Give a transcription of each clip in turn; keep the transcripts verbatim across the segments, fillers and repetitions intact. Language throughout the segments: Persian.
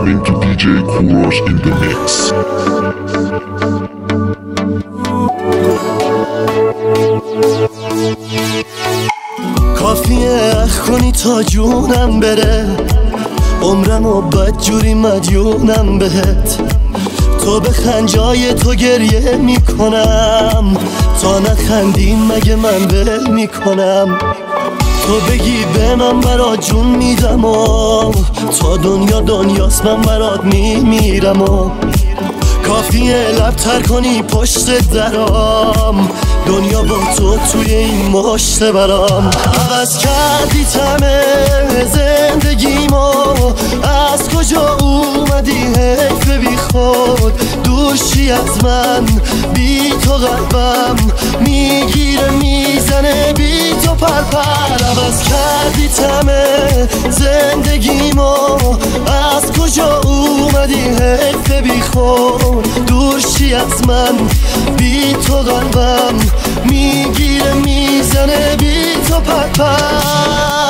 listening to دی جی Kouros in the mix. کافیه اخ کنی تا جونم بره، عمرم و بدجوری مدیونم بهت. تو بخند جای تو گریه میکنم، تا نخندی مگه من ول میکنم. تو بگی به من برات جون میدم و تا دنیا دنیاست من برات میمیرم و کافیه لب تر کنی پشت درام، دنیا با تو توی این مشت برام. عوض کردی تمه زندگیمو، از کجا اومدی حیف بی خود. دوشی از من بی تو قلبم میگیره میزنه بی تو پرپر. عوض کردی تمه زندگیمو، از کجا اومدی حیف بی خود. دوشی از من بی تو قلبم میگیره میزنه بی تو پرپر.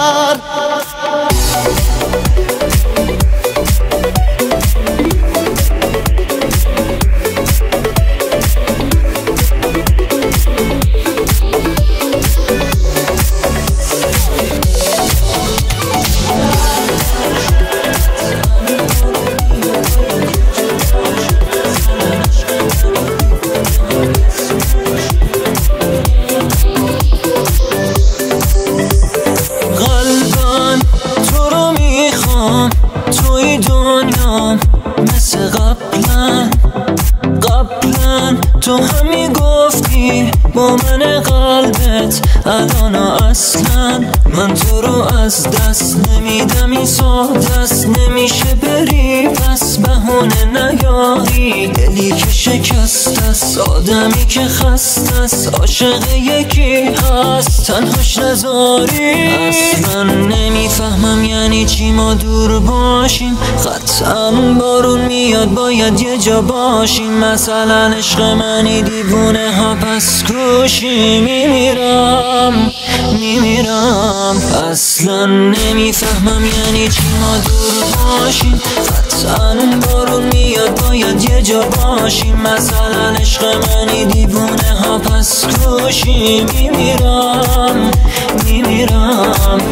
تو همی گفتی با من قلبت الان اصلا من تو رو از دست نمیدم. این دست نمیشه بری پس بهونه نیاری. دلی که شکست است، آدمی که خست است، عاشق یکی هست تنهاش نذاری. اصلا نمیفهمم یعنی چی ما دور باشیم، قطعا بارون میاد باید یه جا باشیم. مثلا عشق منی دیوونه ها پس کوشی میمیرم میمیرم. اصلا نمیفهمم یعنی چی ما دور باشیم، قطعا بارون میاد باید یه جا باشیم. مثلا عشق منی دیوونه ها پس کوشی میمیرم میمیرم.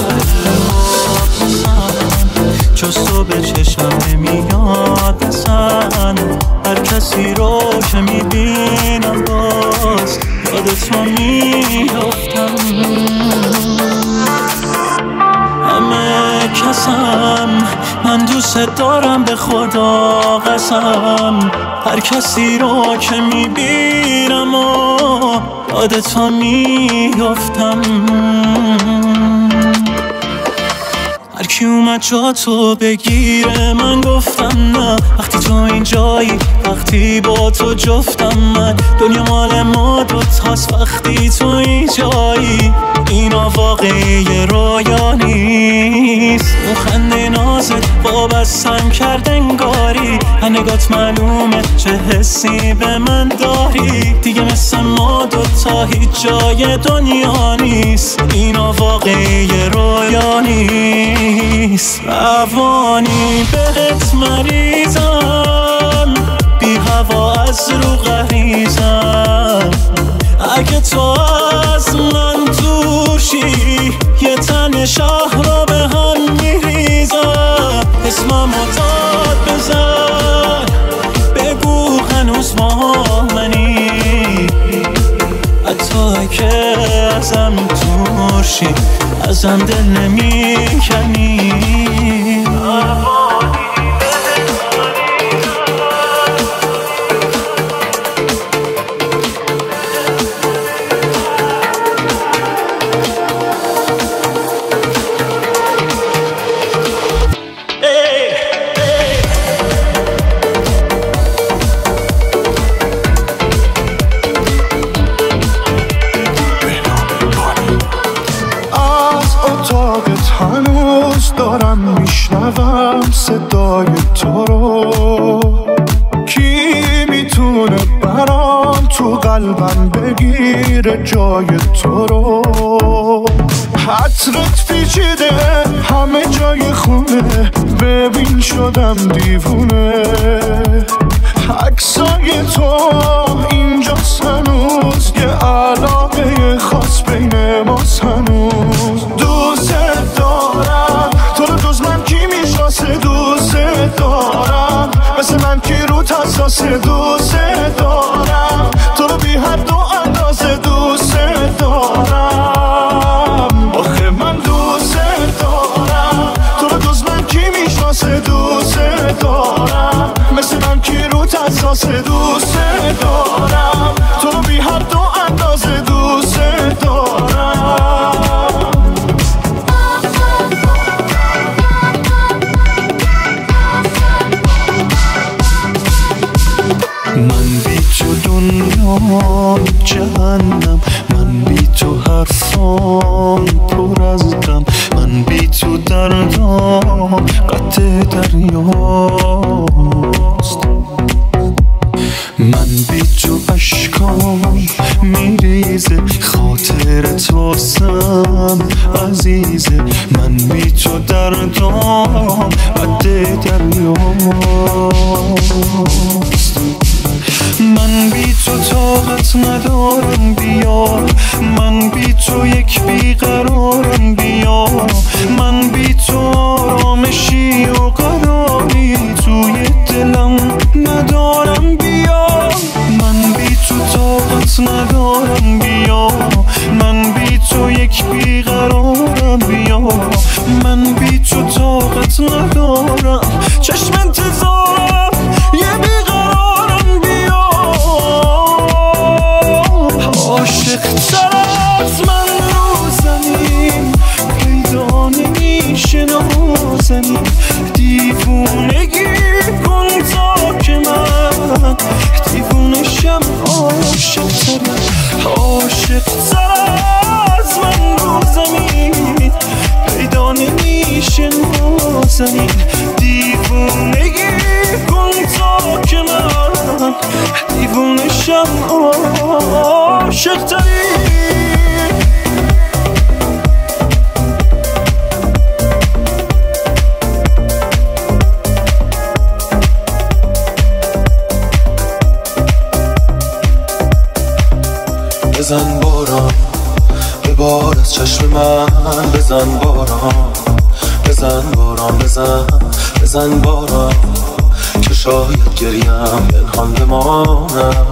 جز تو به چشم نمیاد اصلا، هر کسی رو که میبینم باز یاد تو میافتم. همه کسم من دوست دارم به خدا قسم، هر کسی رو که میبینم و یاد تو میافتم. هر کی اومد جا تو بگیره من گفتم نه، وقتی تو اینجایی وقتی با تو جفتم من. دنیا مال ما دوتاست وقتی تو اینجایی، اینا واقعی رویا نیست. اون خنده نازت وابستم کرد انگاری، نگات معلومه چه حسی به من داری. دیگه مثل ما دوتا هیچ جای دنیا نیست، اینا واقعی رویا نیست. روانی بهت مریضم، بی هوا از رو غریزم. اگه تو از من دورشی یه تن شهر رو به هم میریزم. اسممو داد بزن بگو هنوز با منی، حتی که ازم دورشی ازم دل نمیکنی. دارم میشنوم صدای تو رو، کی میتونه برام تو قلبم بگیره جای تو رو. عطرت پیچیده همه جای خونه، ببین شدم دیوونه. عکسای تو اینجا هنوز، یه علاقه خاص بین ماست هنوز. دوست دارم تو رو، جز من کی میشناسه؟ دوست دارم مثل من کی رو حساسه؟ دوست دارم تو رو بی هر دو اندازه. دوست دارم آخه من دوست دارم تو رو، جز من کی میشناسه؟ دوست دارم مثل من کی رو حساسه؟ دوست دارم تو رو بی هر دو اندازه. دوست دارم من بی تو دنیا جهنم، من بی تو حرفام پر از غم، من بی تو دردام قطع دریاست. من بی تو اشکام میریزه، خاطرت واسم عزیزه، من بی تو دردام قطع دریاست. من بی تو طاقت ندارم بیا، من بی تو یک بیقرارم بیا، من بی تو آرامشی و قراری توی دلم ندارم بیا. من بی تو طاقت ندارم بیا، من بی تو یک بیقرارم بیا، من بی تو طاقت ندارم، چشم انتظارم یه بیقرارم بیا. عاشق تر از من رو زمین پیدا نمیشه نازنین، دیوونگی کن تا که من دیوونشم. عاشق تر عاشق تر از من رو زمین پیدا نمیشه نازنین، دیوونگی کن تا که من دیوونشم. عاشق تری بزن باران ببار از چشم من، بزن باران بزن باران بزن بزن باران که شاید گریم پنهان بمانم.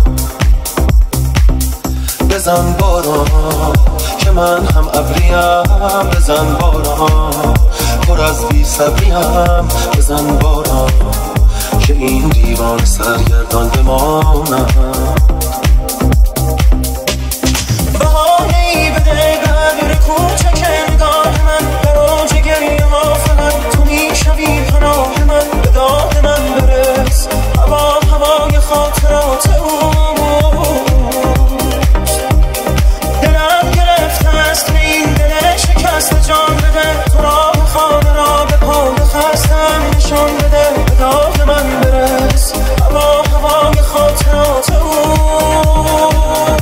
بزن باران که من هم ابریم، بزن باران پر از بی صبریم، بزن باران که این دیوان سرگردان بمانم. بهانه‌ای بده در کوچک نگاه من، در اوج گریه ها فقط تو میشوی پناه من. به داد من برس هوا هوای خاطرات اوست، دلم گرفته است به این دل شکست جان بده، تو راه خانه را به پا خستم نشان بده. به داد من برس هوا هوای خاطرات اوست.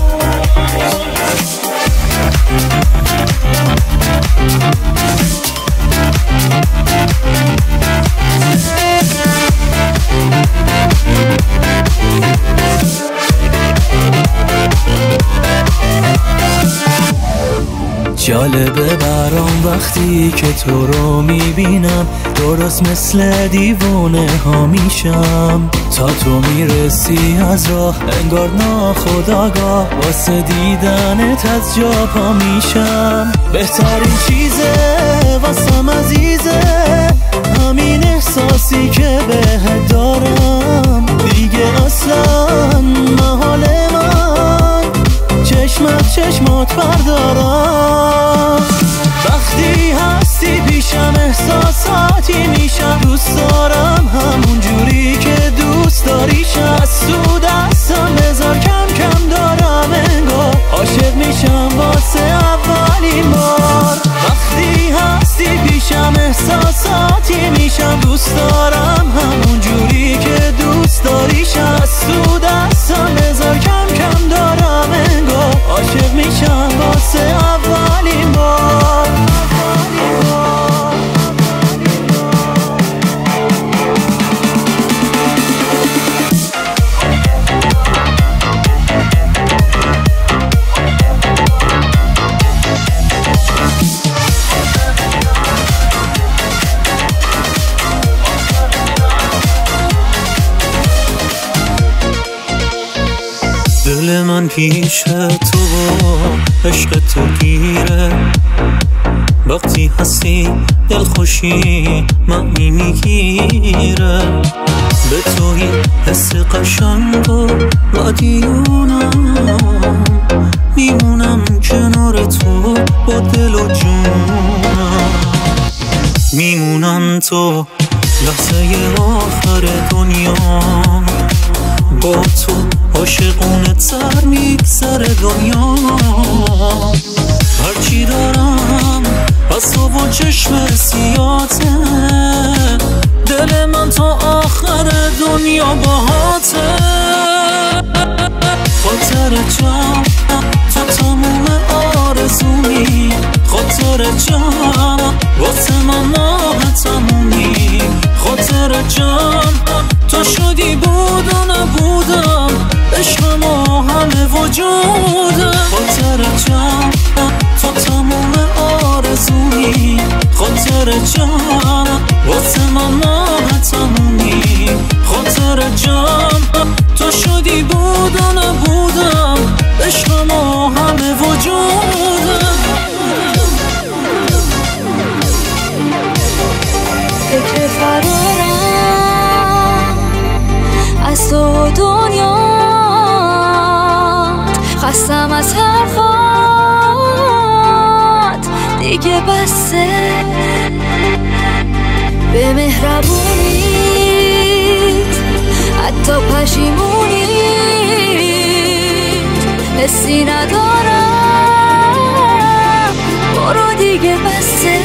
جالبه برام وقتی که تو رو میبینم، درست مثل دیوونه ها میشم. تا تو میرسی از راه انگار ناخودآگاه، واسه دیدنت از جا پا میشم. بهترین چیزه واسم عزیزه همین احساسی که بهت دارم، دیگه اصلا محال من چشمت چشمات بردارم. وقتی هستی پیشم احساساتی میشم، دوست دارم همون جوری که دوست داریشم. از تو دستم بذار کم کم دارم انگار عاشق میشم واسه اولین بار. وقتی هستی پیشم احساساتی میشم، دوست دارم همون جوری که دوست داریشم. از تو دستم بذار کم کم دارم انگار عاشق میشم واسه اولین بار. پیش تو عشق تو گیره وقتی هستی دلخوشی معنی میگیره به توی حس قشنگ و مدیونم میمونم کنار تو با دل و جونم میمونم تو لحظه آخر دنیا با تو عاشقونه تر میگذره دنیا هرچی دارم از تو و چشم سیاته دل من تا آخر دنیا باهاته خاطر جان تو تموم آرزومی خاطر جان واسه من ماه تمومی خاطر جان تو شدی بود و نبودم عشق ما همه وجودم خاطر جان تو تموم آرزومی خاطر جان واسه من ماه تمومی خاطر جان تو شدی بود و نبودم عشق ما همه وجودم فکر فرارم از تو دنیا خستم از حرفات دیگه بسه به مهربونیت حتی پشیمونیت حسی ندارم برو دیگه بسه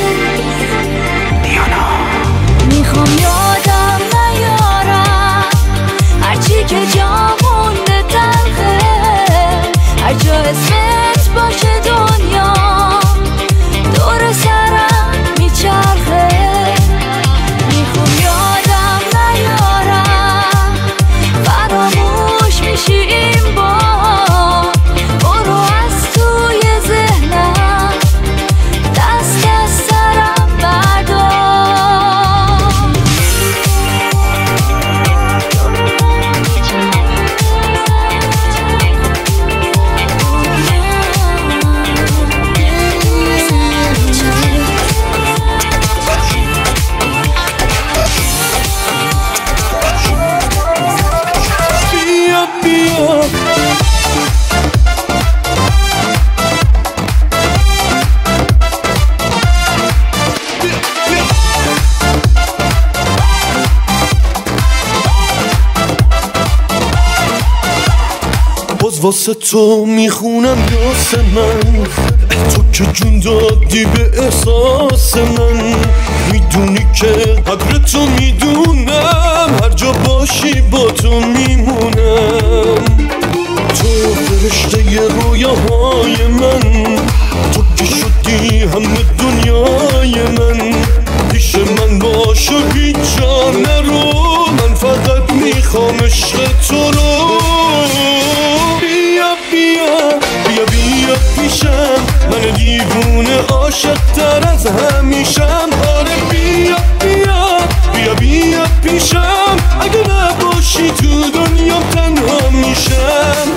میخوام یادم نیارم هرچی که جا مونده تلخه هر جا اسمت باشه دنیا دور سرم میچرخه میخوام یادم نیارم فراموش میشی این بار برو از توی ذهنم دست از سرم بردار باز واسه تو میخونم یاس من تو که جون دادی به احساس من میدونی که قدر تو میدونم هر جا باشی با تو میمونم تو فرشته رویاهای من تو که شدی همه دنیای من پیش من باش و هیچ جا نرو من فقط میخوام عشق تو رو بیا بیا بیا بیا پیشم من دیوونه عاشق تر از همیشم آره بیا بیا بیا بیا پیشم اگه نباشی تو دنیام تنها میشم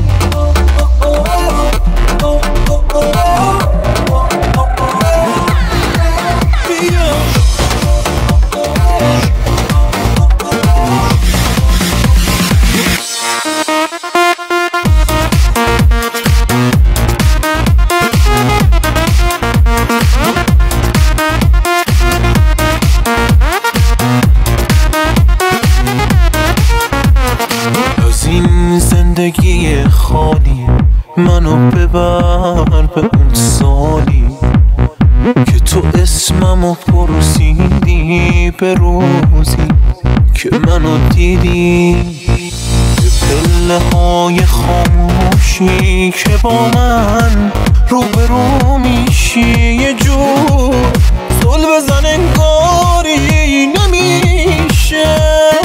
زندگی خالی منو ببر به اون سالی که تو اسممو پرسیدی به روزی که منو دیدی به پله های خاموشی که با من روبرو میشی یه جور زل بزن انگاری نمیشه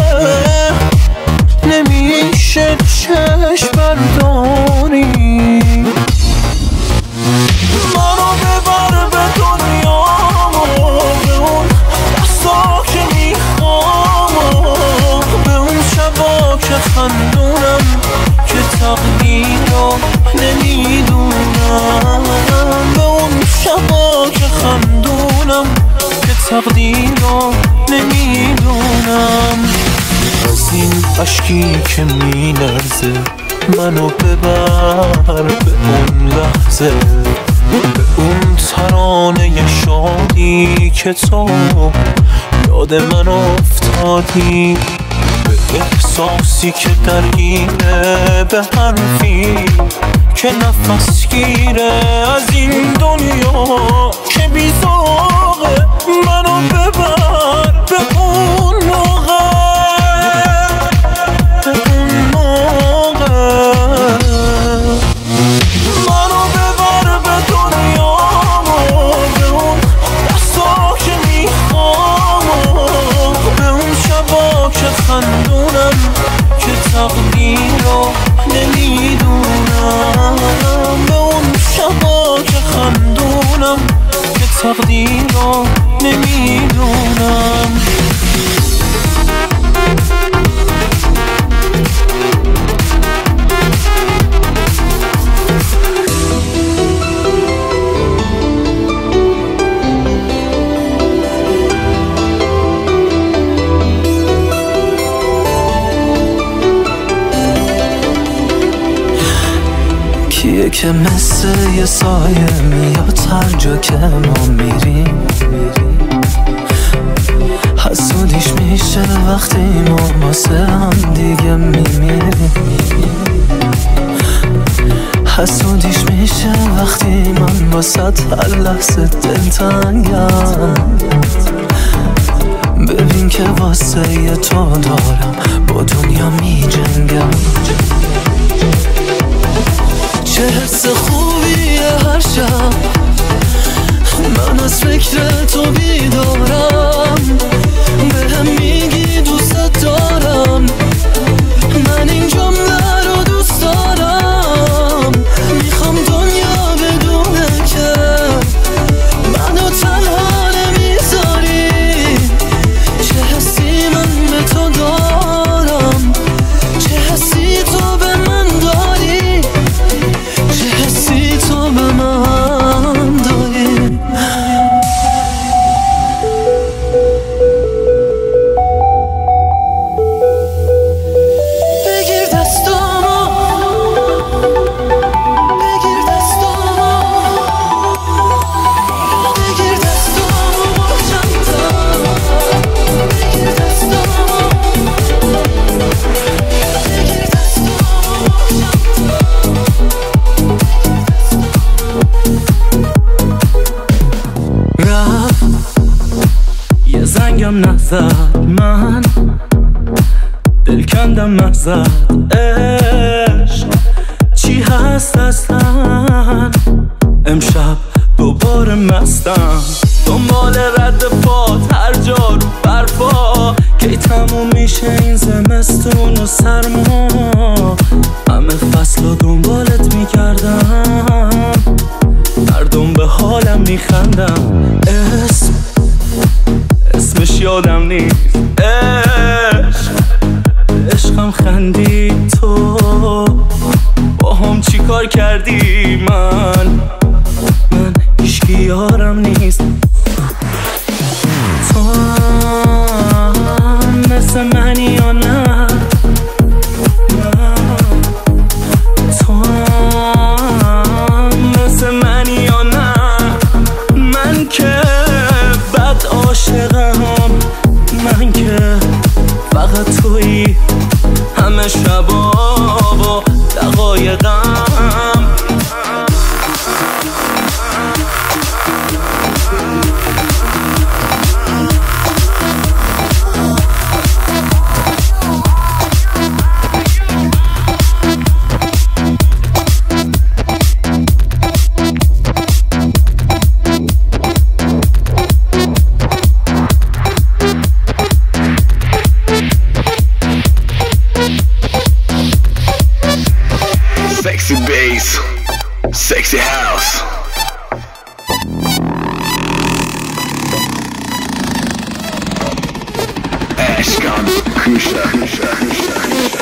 نمیشه چشم برداری منو ببر به دنیا به اون دستا که میخوام به اون شبا که خندونم که تقدیر رو عشقی که می لرزه منو ببر به اون لحظه، به اون ترانه شادی که تو یاد من افتادی، به احساسی که درگیره به حرفی که نفس گیره از این دنیا که بیزاقه. منو ببر به اون موقع، به اون موقع منو ببر به دنیا، به اون دستا که میخوام، به اون شبا که خندونم که تقدیر رو نمیدونم، به اون شبا که خندونم که تقدیر رو نمیدونم. کیه که مثل یه سایه میاد هر جا که ما میریم، حسودیش میشه وقتی ما واسه هم دیگه میمیریم، حسودیش میشه وقتی من واسه هر لحظه دلتنگم. ببین که واسه یه تو دارم با دنیا میجنگم. چه حس خوبیه هر شب من از فکر تو بیدارم، به هم میگی دوست دارم، من این جمله رو دوست دارم. میخوام دنیا بدونه که منو تنها نمیذاری، چه حسی من به تو دارم، چه حسی تو به من داری، چه حسی تو به من داری. بگیر دستامو، بگیر دستامو، بگیر دستامو با چندم، بگیر دستامو، بگیر دستامو با چندم. رفت یه زنگم نزد، من دل کندم ازت. عشق چی هست اصلا؟ امشب دوباره مستم، دنبال رد پات هر جا رو برفا. کی تموم میشه این زمستون و سرما؟ همه فصل و دنبالت میکردم، مردم به حالم میخندم. اسم اسمش یادم نیست، عشق عشقم خندی تو با هم چی کار کردی؟ من من هیچکی یارم نیست. تو هم مثل منی یا نه؟ تو هم مثل منی یا نه؟ من که بد عاشقم، من که فقط تویی همه شبا و دقایقم. Sexy bass, sexy house. Ashkan, Kusha, Kusha, Kusha, Kusha.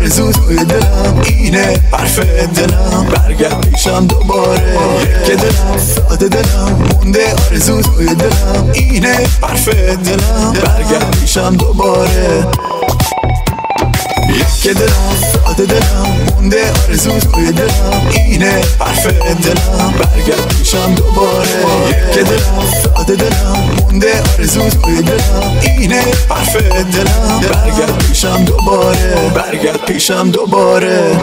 آرزو توی دلم اینه حرف دلم برگرد پیشم دوباره که دلم ساده دلم مونده آرزو توی دلم اینه حرف دلم برگرد پیشم دوباره که دلم ساده دلم مونده آرزو توی دلم اینه حرف دلم برگرد پیشم دوباره که دلم ساده دلم مونده آرزو توی دلم اینه حرف دلم برگرد پیشم دوباره برگرد پیشم دوباره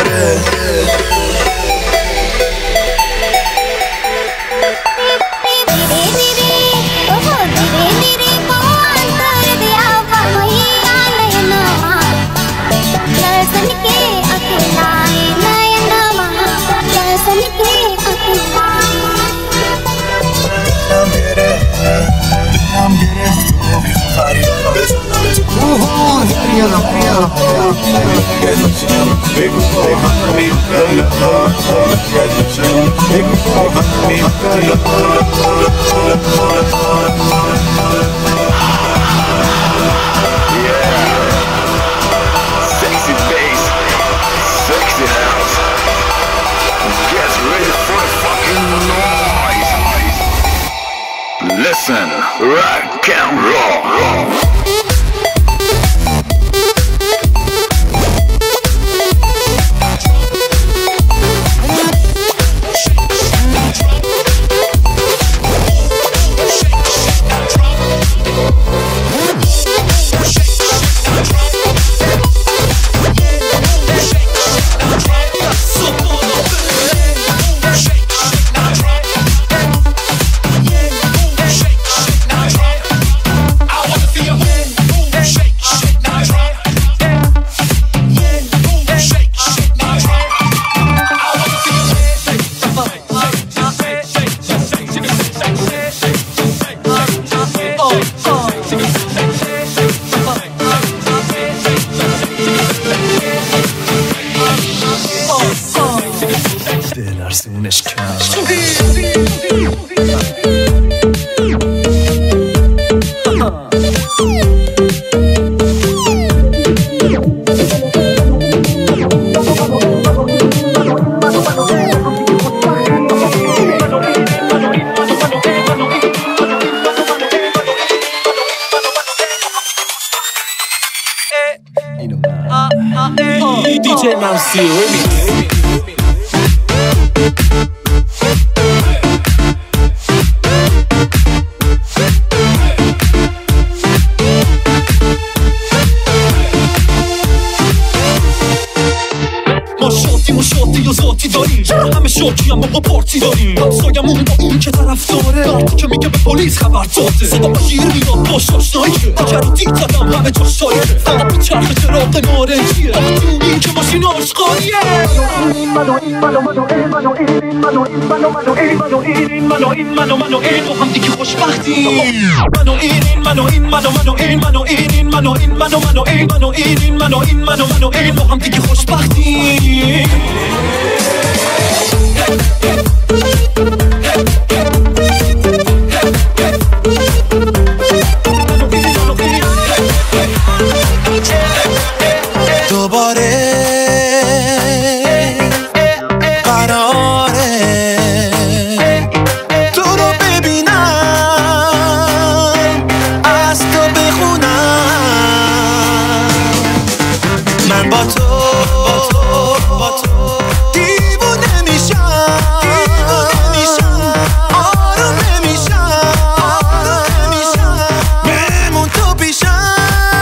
Sexy bass, sexy house. Get ready for the fucking noise. Listen, rock and roll. دلارزونش کم دی جی Mousy remix. ما شادی و ذاتی داریم همه شوکی هم با پارتی داریم همسایمون با این که طرف داره وقتی که میگه به پلیس خبر داده صدا بگیر میاد باش آشنایی اگر رو دید زدم همه جاش سایه فقط به چرخ چراغ نارنجیه وقتی این که ماشین آشقالیه این منو این منو منو این منو این منو این منو منو این منو این منو این منو منو این با هم دیگه خوشبختیم منو این این منو این منو منو این منو این این منو این منو منو این منو این این منو این منو منو این با هم دیگه خوشبختیم دوباره قراره تو رو ببینم از تو بخونم من با تو با تو دیوونه میشم آروم نمیشم بمون تو پیشم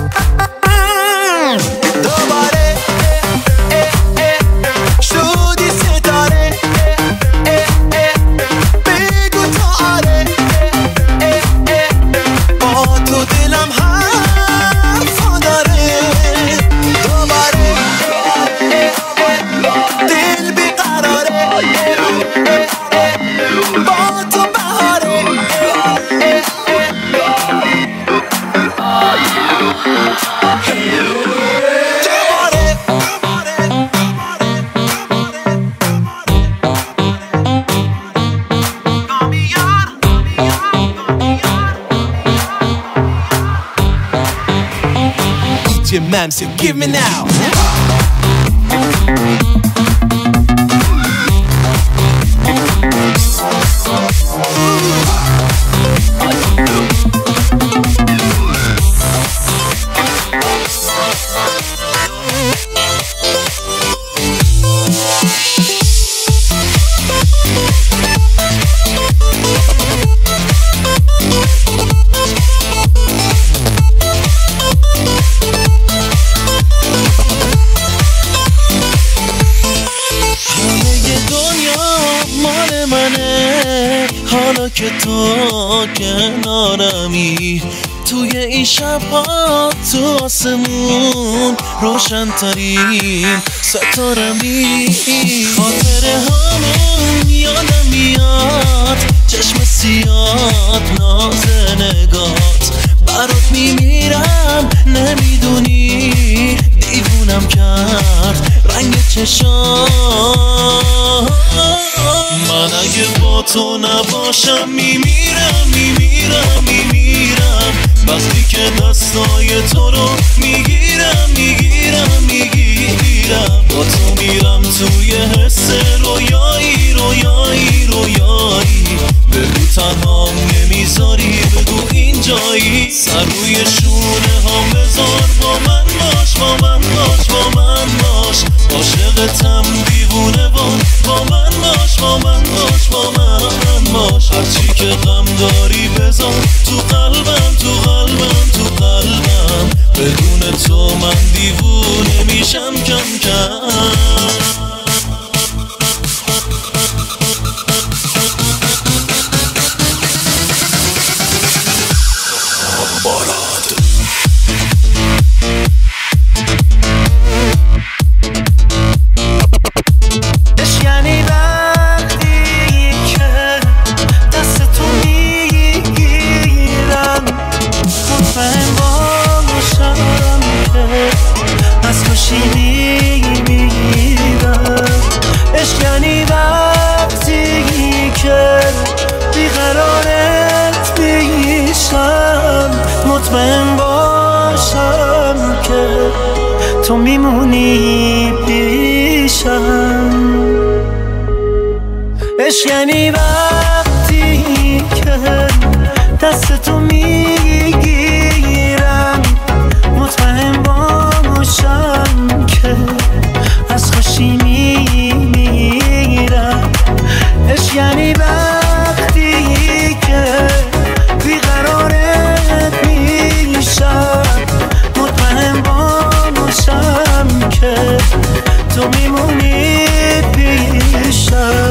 دوباره شدی ستاره بگو تو آره با تو دلم حرفا داره دوباره دل بیقراره با تو بهاره دی جی Mousy, give me now. تو کنارمی، توی این شبها تو آسمون روشن ترین ستارمی. خاطر همون یادم میاد، چشم سیاد ناز نگات، برات میمیرم نمیدونی دیوونم کرد رنگ چشام. من اگه با تو نباشم میمیرم میمیرم میمیرم، وقتی که دستای تو رو میگیرم میگیرم میگیرم، با تو میرم توی حس رویایی رویایی رویایی. بگو تنها نمیذاری، بگو اینجایی، سر روی شونه هم بذار، با من باش با من باش با من باش، عاشقتم دیوونه باش، با من باش با من باش با من باش. هرچی که غم داری بذار تو قلبم تو قلبم تو قلبم، بدون تو من دیوونه میشم کم کم. مطمئن باشم که تو میمونی پیشم. عشق یعنی وقتی که دست تو میگیرم، مطمئن باشم که از خوشی میمیرم. عشق یعنی وقتی که بیقرارت میشم، مطمئن باشم که تو میمونی پیشم.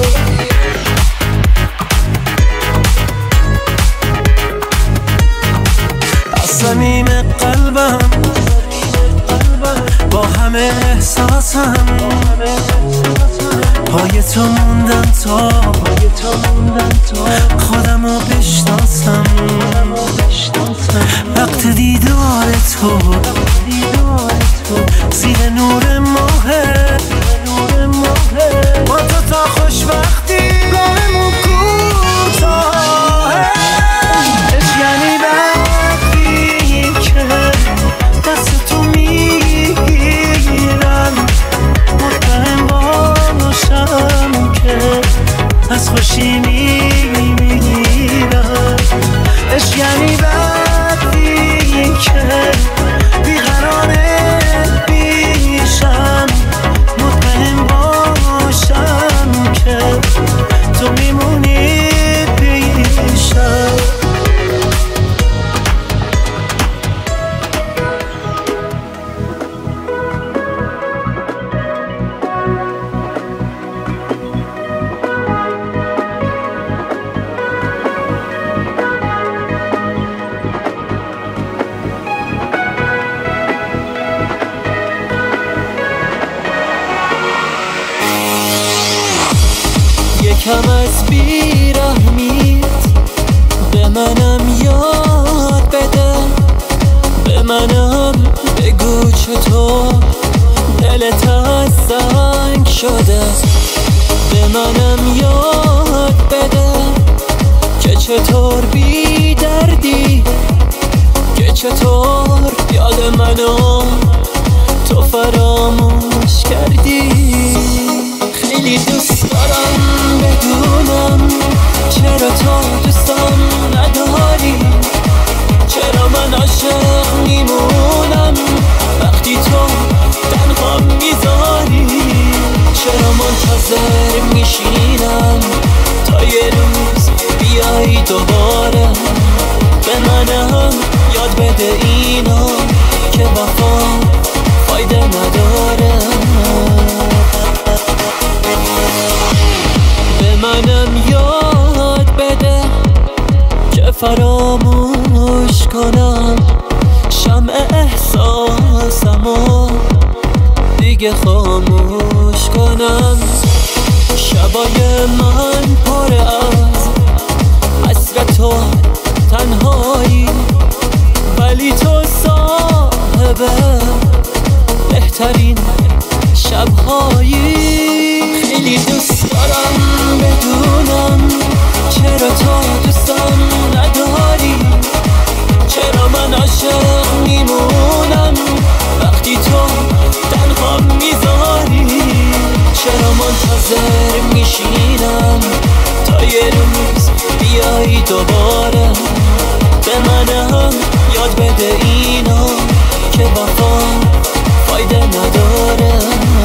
از صمیم قلبم با همه احساسم، پای تو موندم تا خودمو بشناسم. وقت دیدار تو زیر نور ماه، با تو تا خوشبختی راهمون کوتاهه. عشق یعنی وقتی که دست تو میگیرم، مطمئن باشم که از خوشی میمیرم. عشق یعنی وقتی که بیقرارت میشم، مطمئن باشم که تو میمونی پیشم. یکم از بیرحمیت به منم یاد بده، به منم بگو چطور دلت از سنگ شده. به منم یاد بده که چطور بی دردی، که چطور یاد منو تو فراموش کردی. خیلی دوست دارم بدونم چرا تو دوستم نداری، چرا من عاشق میمونم وقتی تو تنها میذاری، چرا منتظر میشینم تا یه روز بیایی دوباره. به منم یاد بده اینا که وفا فایده نداره. به منم یاد بده خاموش کنم شمع احساسمو دیگه خاموش کنم شبای من پر از حسرت و تنهایی ولی تو صاحب بهترین شبهایی خیلی دوست دارم بدونم چرا تو دوستم نداری چرا من عاشق میمونم وقتی تو تنها میذاری چرا منتظر میشینم تا یه روز بیایی دوباره به منم یاد بده اینو که وفا فایده نداره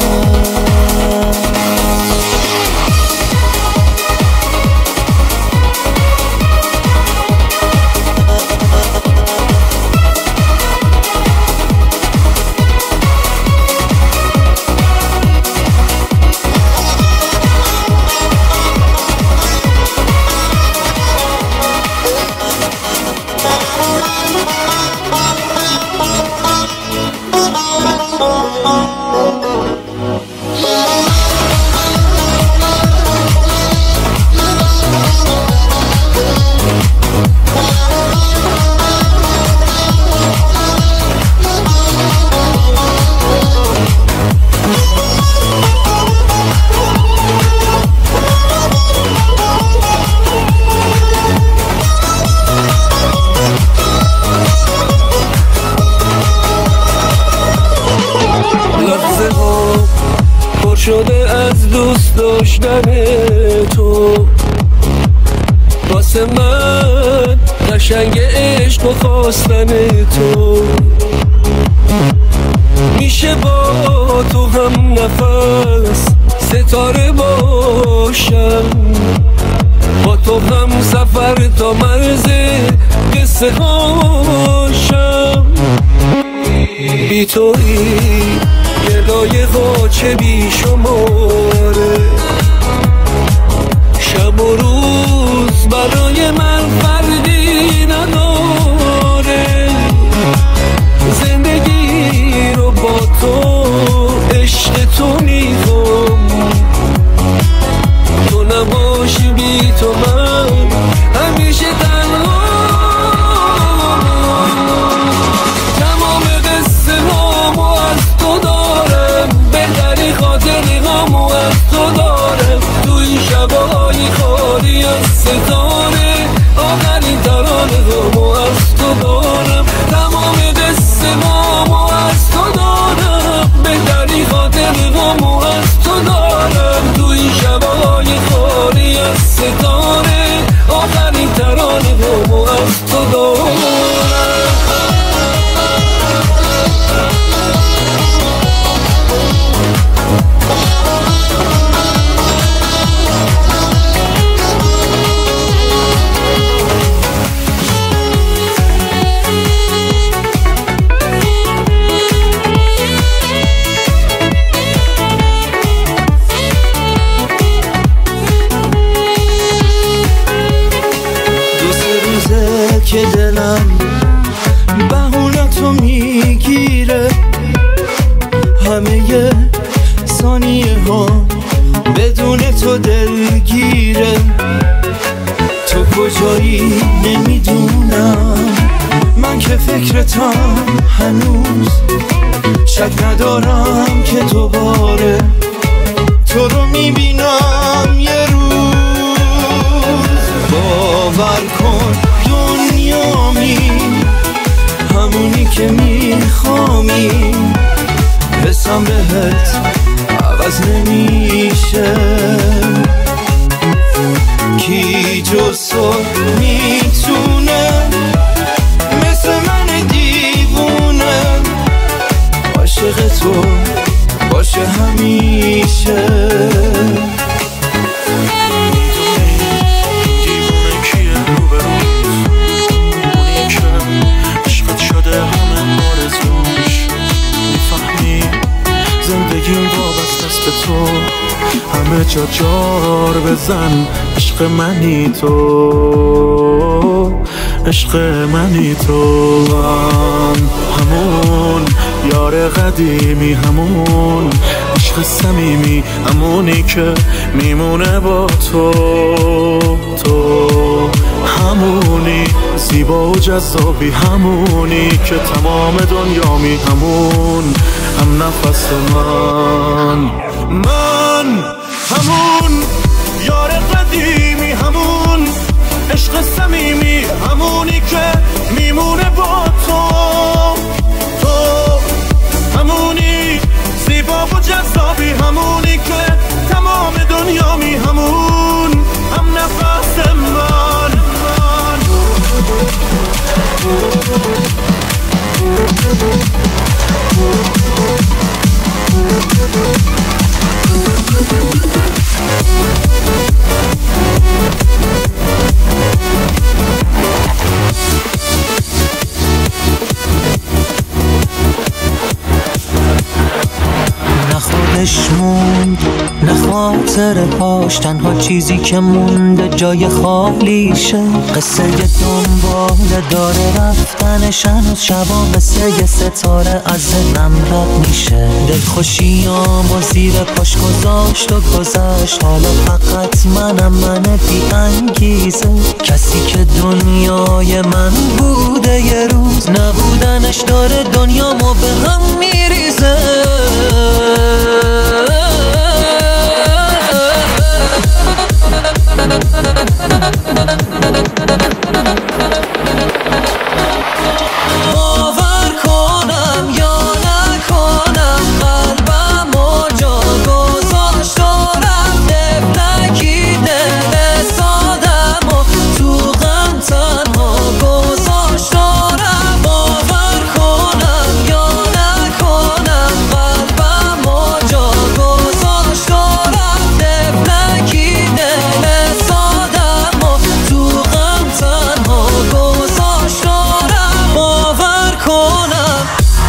شده از دوست داشتن تو واسه من قشنگ عشق و خواستن تو میشه با تو هم نفس ستاره باشم با تو هم سفر تا مرز قصه هاشم بی تویی یه لایقا چه بی شماره شب و روز برای من فردی نداره زندگی رو با تو عشق تو میخوام تو نباشی بی تو من همیشه تنها تمام قصه هامو از تو دارم بهتری خاطری هامو از تو دارم تو این شبایی خالی از ستاره آخرین ترانه هامو از تو دارم تمام قصه هامو از تو دارم بهتری خاطری هامو از تو دارم تو این شبایی خالی از ستاره آخرین ترانه هامو از تو دارم که دلم بهونتو میگیره همه ثانیه ها بدون تو دلگیره تو کجایی نمیدونم من که فکرتم هنوز شک ندارم که دوباره تو رو میبینم یه روز باور کن دنیامی همونی که میخوامی حسم بهت عوض نمیشه کی جز تو میتونه مثل من دیوونه عاشق تو باشه همیشه همه جا جار بزن عشق منی تو عشق منی تو، هم همون یار قدیمی، همون عشق صمیمی، همونی که میمونه با تو. تو همونی زیبا و جذابی، همونی که تمام دنیامی، همون هم نفس من. من همون یار قدیمی، همون عشق صمیمی، همونی که میمونه با تو. تو همونی زیبا و جذابی، همونی که تمام دنیامی، همون هم نفس من. نه خودش موند نه خاطرهاش، تنها چیزی که مونده جای خالیشه. قصه دنباله داره رفتنش، هنوز شبا مثل یه ستاره از ذهنم رد میشه. دلخوشیام و زیر پاش گذاشت و گذشت، حالا فقط منم من بی انگیزه. کسی که دنیای من بوده یه روز، نبودنش داره دنیامو به هم میریزه. باور کنم یا نکنم، قلبم و جا گذاشت و رفت نکی دل سادم و تو غم تنها گذاشت و رفت. باور کنم یا نکنم، قلبم و جا گذاشت و رفت نکی دل سادم و تو غم تنها گذاشت و رفت. باور کنم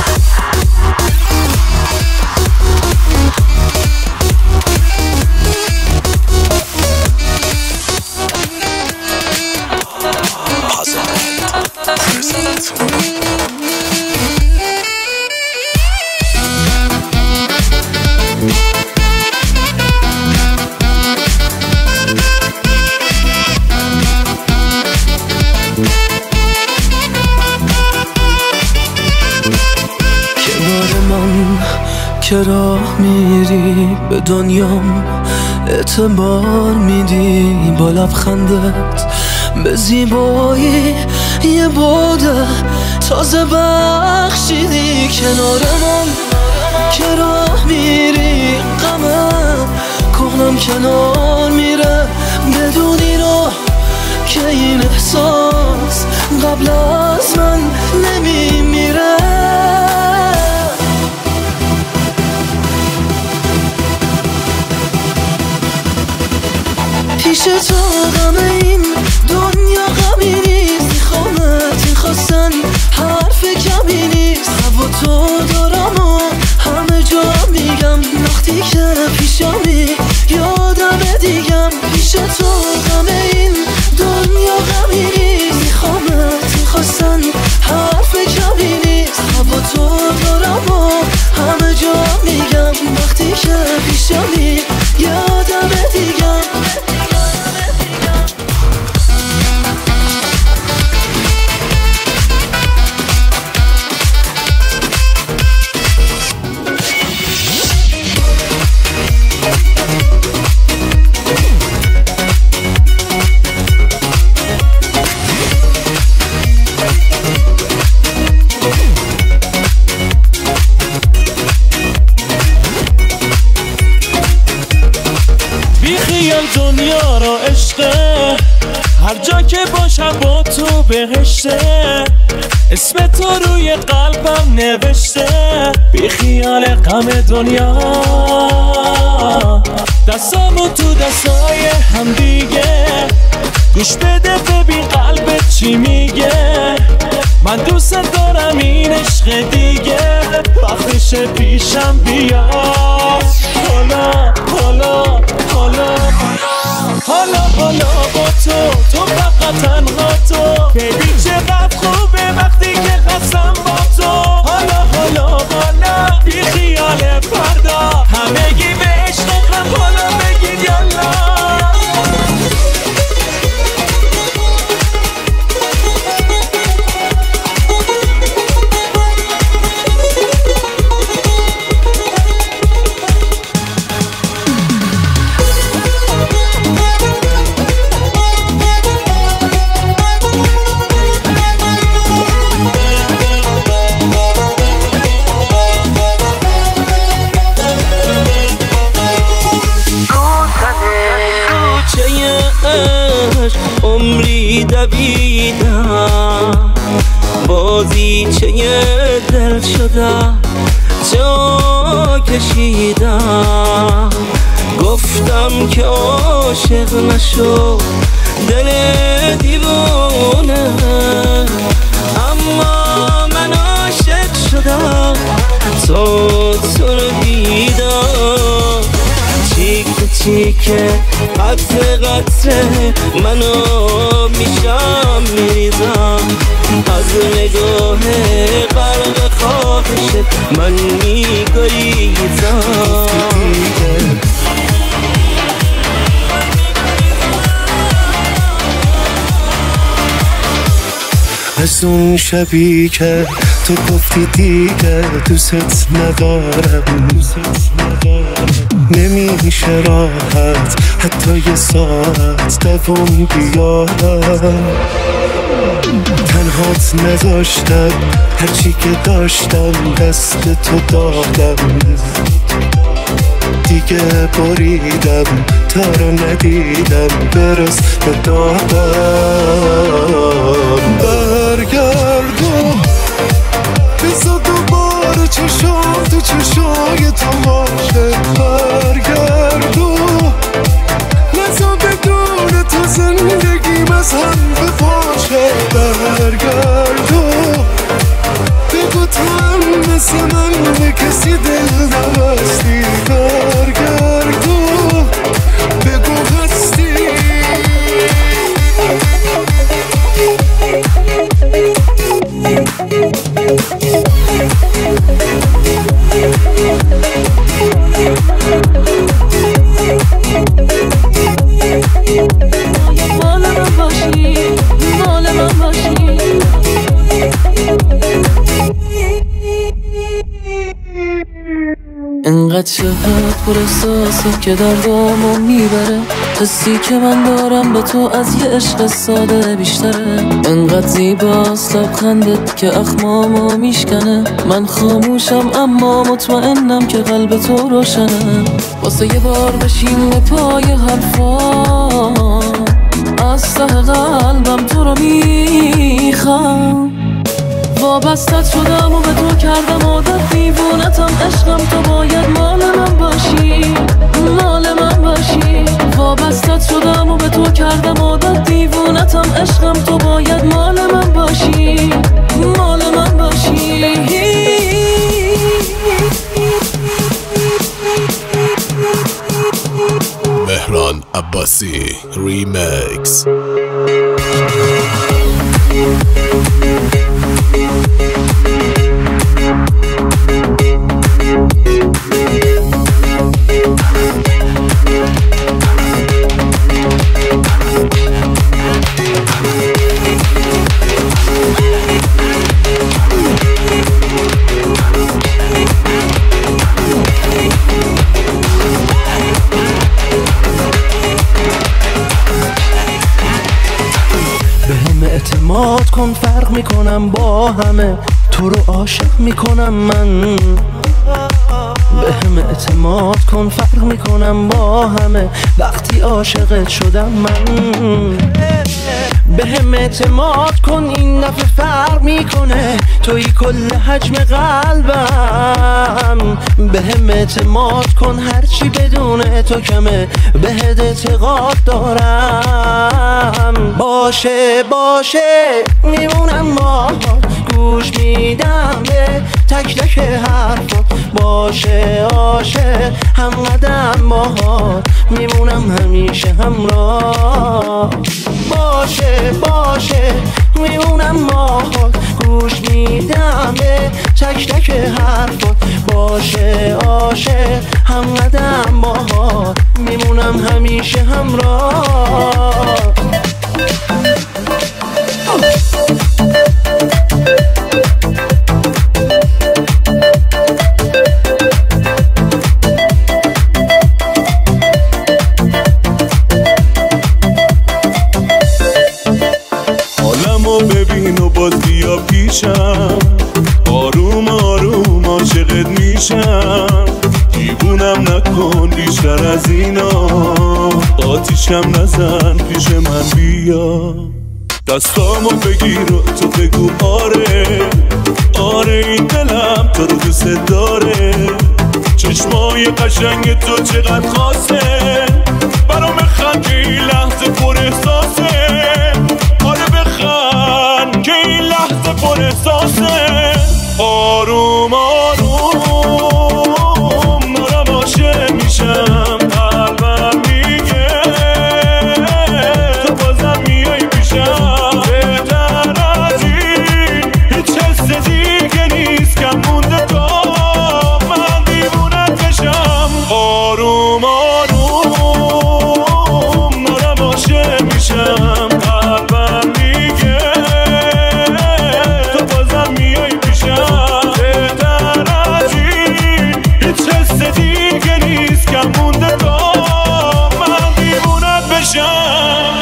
که راه میری به دنیام اعتبار میدی، با لبخندت به زیبایی یه باده تازه بخشیدی. کنار من که راه میری غمم کهنم کنار میره، بدونی رو که این احساس قبل از من نمیمیره. پیش تو غم این دنیا غمی نیست، میخوامت میخواستن حرف کمی نیست. هوا تو دارم و همه جا میگم، وقتی که پیشمی یادم دیگم. پیش تو غم این دنیا غمی نیست، میخوامت میخواستن حرف کمی نیست. هوا تو دارم و همه جا میگم، وقتی که پیشمی یادم دیگم. دنیا را عشقه، هر جا که باشم با تو بهشته. اسم تو روی قلبم نوشته، بی خیال غم دنیا. دستامو تو دستای هم دیگه، گوش بده ببین قلبت چی میگه. من دوست دارم این عشق دیگه، وقتش پیشم بیا. حالا حالا حالا حالا حالا با تو، تو فقط تنها تو. ببین چقدر خوبه وقتی که هستم با تو. حالا حالا حالا بی خیال فردا، همگی به عشقم بالا بگید یالا. عمری دویدم بازیچه دل شدم، جا کشیدم گفتم که عاشق نشو دل دیوونه، اما من عاشق شدم تا تو رو دیدم. چیک چیکه قطره قطره منو میشم میریزم، از نگاه غرق خواهشت من میگریزم. از اون شبی که تو گفتی دیگه دوست ندارم، نمیشه راحت حتی یه ساعت دوام بیارم. تنهات نذاشتم هرچی که داشتم دست تو دادم، دیگه بریدم تا رو ندیدم برس به دادم. برگردو بزا دوباره چشام تو چشای تو باشه، برگردو نزا بدون تو زندگیم از هم بپاشه. برگردو بگو تو هم مثل من به کسی دل نبستی، برگردو بگو هستی. مال من باشی، مال من باشی. انقدر شهد پر احساسی که دردامو میبره، حسی که من دارم به تو از یه عشق ساده بیشتره. انقدر زیباست لبخندت که اخمامو میشکنه، من خاموشم اما مطمئنم که قلب تو روشنه. واسه یه بار بشین به پای حرفام، از ته قلبم تو رو میخوام. وابستت شدم و به تو کردم عادت، دیوونتم عشقم تو باید مال من باشی، مال من باشی. وابستت شدم و به تو کردم عادت، دیوونتم عشقم تو باید مال من باشی، مال من باشی. مهران عباسی ریمیکس. اعتماد کن فرق میکنم با همه، تو رو عاشق میکنم من. به هم اعتماد کن فرق میکنم با همه، وقتی عاشقت شدم من. به هم اعتماد کن این دفعه فرق میکنه، توی کل حجم قلبم. به هم اعتماد کن هرچی بدون تو کمه، بهت اعتقاد دارم. باشه باشه میمونم با گوش میدم به تک تک حرفات، باشه عاشق هم قدم باهات میمونم همیشه همراه. باشه باشه میمونم ماهات، گوش میدم به تک تک حرفات. باشه عاشق هم قدم باهات، میمونم همیشه همراه. حالمو ببین و باز بیا پیشم، آروم آروم عاشقت میشم. دیوونم نکن بیشتر از اینا، آتیشم نزن پیش من بیا. دستامو بگیر و تو بگو آره آره، این دلم تو رو دوست داره. چشمای قشنگ تو چقدر خاصه، برام بخند که این لحظه پر احساسه. آره بخند که این لحظه پر احساسه. آروم آروم دارم عاشق میشم، قلبم میگه تو بازم میای پیشم. بهتر از این هیچ حس دیگه نیست که مونده تا من دیوونت بشم. آروم آروم دارم عاشق میشم، قلبم میگه تو بازم میای پیشم. بهتر از این هیچ حس دیگه نیست که مونده تا من دیوونت بشم.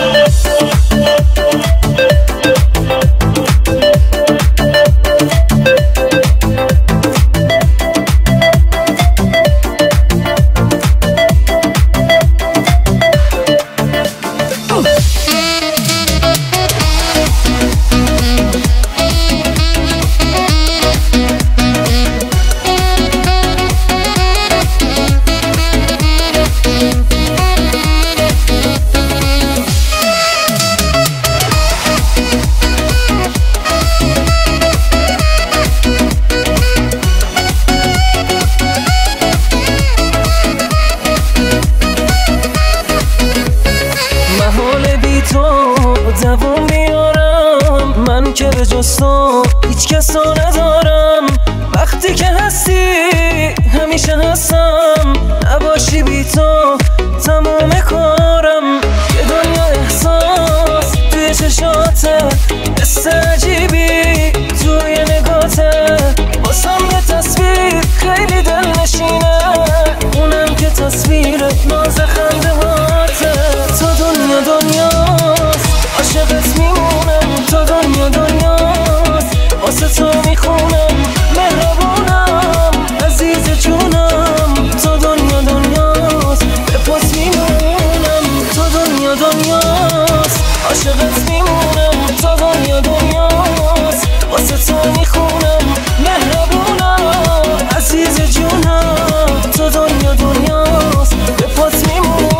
دوام میارم من که به جز تو هیچ کس رو ندارم. وقتی که هستی همیشه هستم، نباشی بی تو تمام کارم. یه دنیا احساس توی چشاته، مثل عجیبی توی نگاته. واسم یه تصویر خیلی دل نشینه، اونم که تصویر ناز خنده هاته. تو دنیا دنیاست عاشقت میمونم، تا دنیا دنیاست واسه تو میخونم. مهربونم عزیز جونم، تا دنیا دنیاست به پاس میمونم. تا دنیا دنیاست عاشقت میمونم، تا دنیا دنیاست واسه تو میخونم. مهربونم عزیز جونم، تا دنیا دنیاست به پاس میمونم.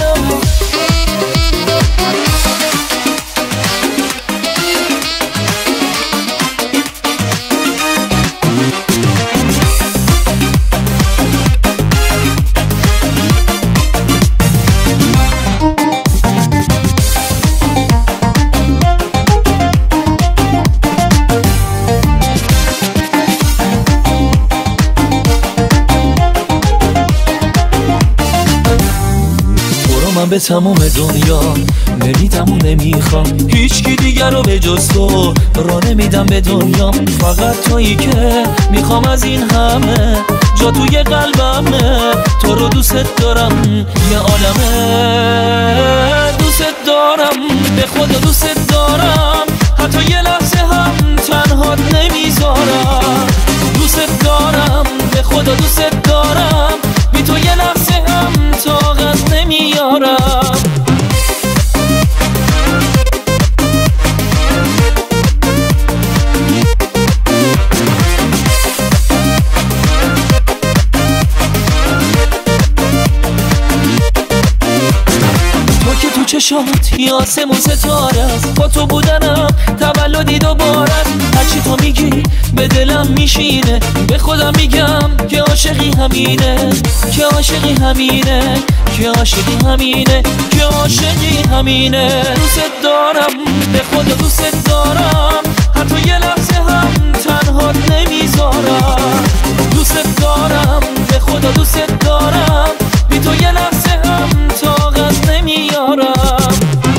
من به تمام دنیا نمیدم و نمیخوام هیچکی دیگر رو به جز تو را نمیدم به دنیا. فقط تویی که میخوام از این همه، جا توی قلبمه. تو رو دوست دارم یه عالمه، دوست دارم به خدا دوست دارم. حتی یه لحظه هم تنهات نمیذارم. دوست دارم به خدا دوست دارم، بی تو یه لحظه هم طاقت نمیارم. چشات یه آسمون ستاره است، با تو بودنم تولدی دوباره است. هرچی تو میگی به دلم میشینه. به خودم میگم که عاشقی همینه، که عاشقی همینه، که عاشقی همینه، که عاشقی همینه. دوست دارم به خدا دوست دارم، حتی یه لحظه هم تنها نمیذارم. دوست دارم به خدا دوست دارم، بی تو یه لحظه هم طاقت نمیارم.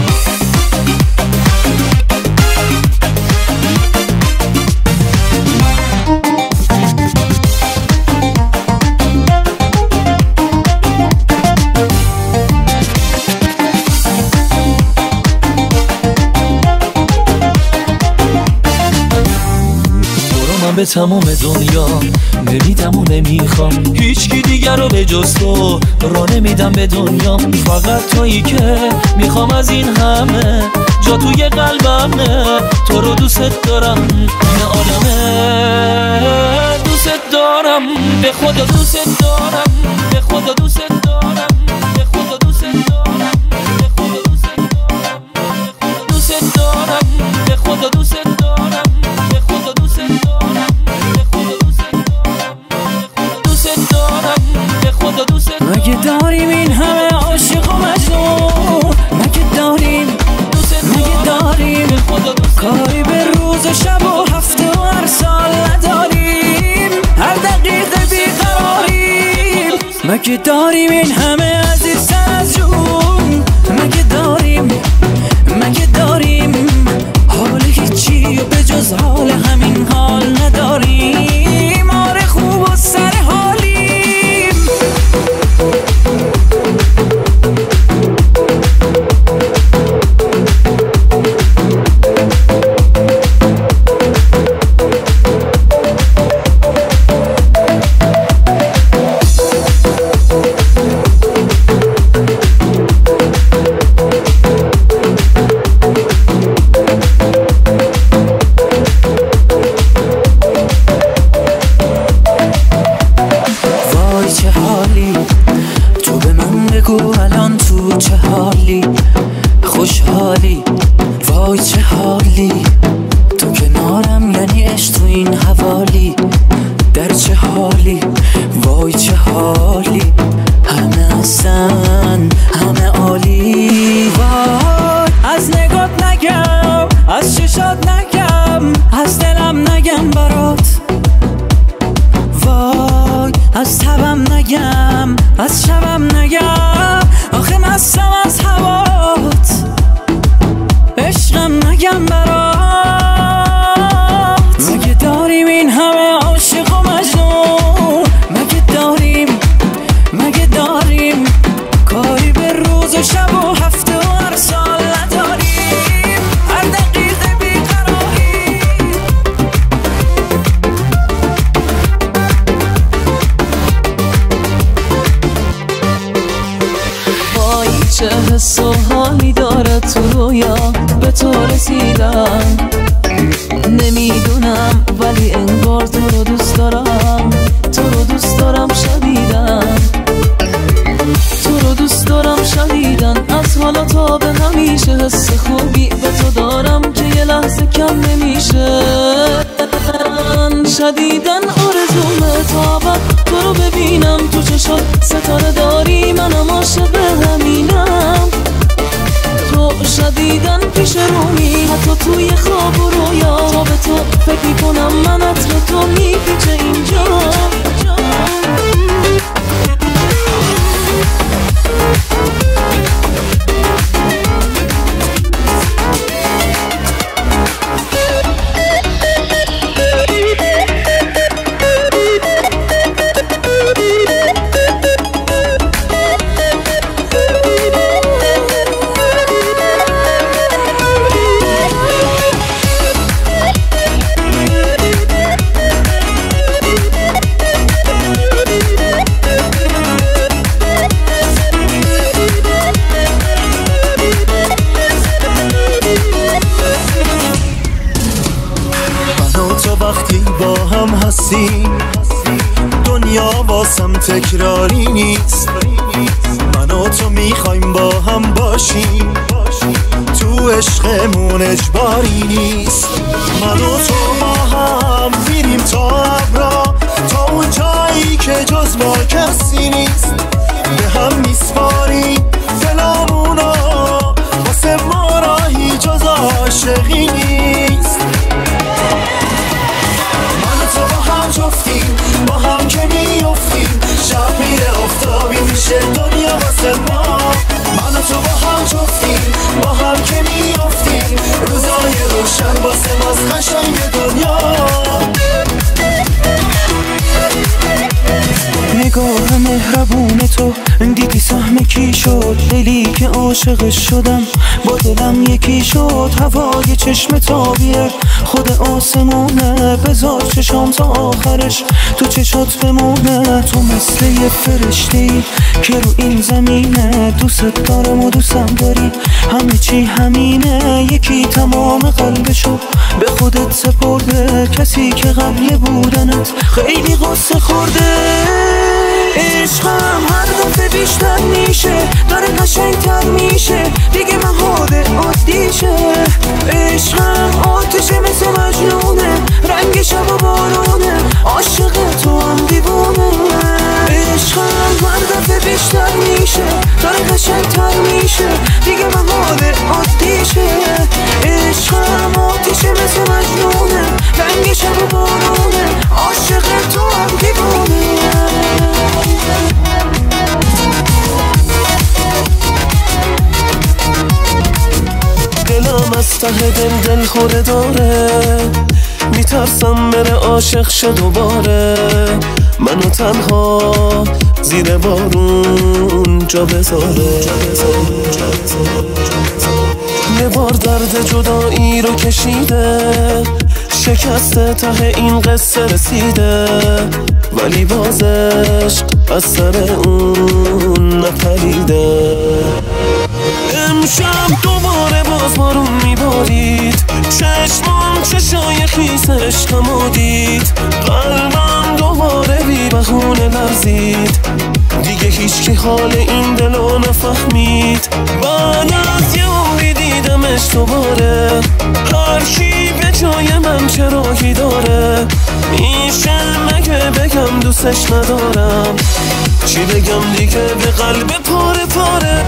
به تمام دنیا نمیدم و نمیخوام هیچکی دیگر رو به جز تو، را نمیدم به دنیا. فقط تویی که میخوام از این همه، جا توی قلبمه. تو رو دوست دارم این عالمه، دوست دارم به خدا دوست دارم، به خدا دوست دارم، به خدا دوست دارم، به خدا دوست دارم، دوست دارم، به خدا دوست دارم، به خدا دوست دارم، مگه داریم این همه عاشق و مجنون؟ مگه داریم مگه داریم کاری به روز و شب و هفته و هر سال نداریم؟ هر دقیقه بیقراریم. مگه داریم این همه عزیزتر از جون؟ مگه داریم مگه داریم حال هیچی و به جز حال همین حال نداریم؟ آره خوب و سر حالیم. نمیدونم ولی انگار تو رو دوست دارم، تو رو دوست دارم شدیدن، تو رو دوست دارم شدیدن. از حالا تا به همیشه حس خوبی به تو دارم که یه لحظه کم نمیشه. شدیدن آرزومه تا ابد تو رو ببینم تو چشات ستاره داری، منم عاشق همینم. تو شدیدن پیش رومی حتی توی خواب و رویا، تا به تو فکر میکنم من عطر تو میپیچه اینجا. دنیا واسم تکراری نیست، من و تو میخوایم با هم باشیم، تو عشقمون اجباری نیست. من و تو با هم میریم سهم کی شد دلی که عاشقش شدم، با دلم یکی شد هوای چشم تابیه، خود آسمونه بذار چشام تا آخرش تو چشات بمونه. تو مثل یه فرشته‌ای که رو این زمینه، دوست دارم و دوستم داری، همه چی همینه. یکی تمام قلبشو به خودت سپرده، کسی که قبل بودنت خیلی قصه خورده. عشقم هر دفعه بیشتر میشه، داره قشنگتر میشه، دیگه محال عادیشه. عشقم آتشه مثل مجنونه، رنگ شب و بارونه، عاشق تو هم دیوونه. عشقم هر دفعه بیشتر میشه، داره قشنگتر میشه، دیگه محال عادیشه. عشقم آتشه مثل مجنونه، رنگ شب و بارونه، عاشق تو هم دیوونه. دلم از ته دل دل خوره داره، میترسم بره عاشق شه دوباره، منو تنها زیر بارون جا بذاره. یه بار درد جدایی رو کشیده، شکسته ته این قصه رسیده، ولی باز عشق از سر اون نپریده. امشب دوباره باز بارون میبارید، چشمام چشای خیس عشقمو دید، قلبم دوباره بی بهونه لرزید، دیگه هیچ کی حال این دلو نفهمید. بعد از یه عمری دیدمش دوباره، هر کی به جای من چه راهی داره، میشه مگه بگم دوستش ندارم، چی بگم دیگه به قلب پاره پاره.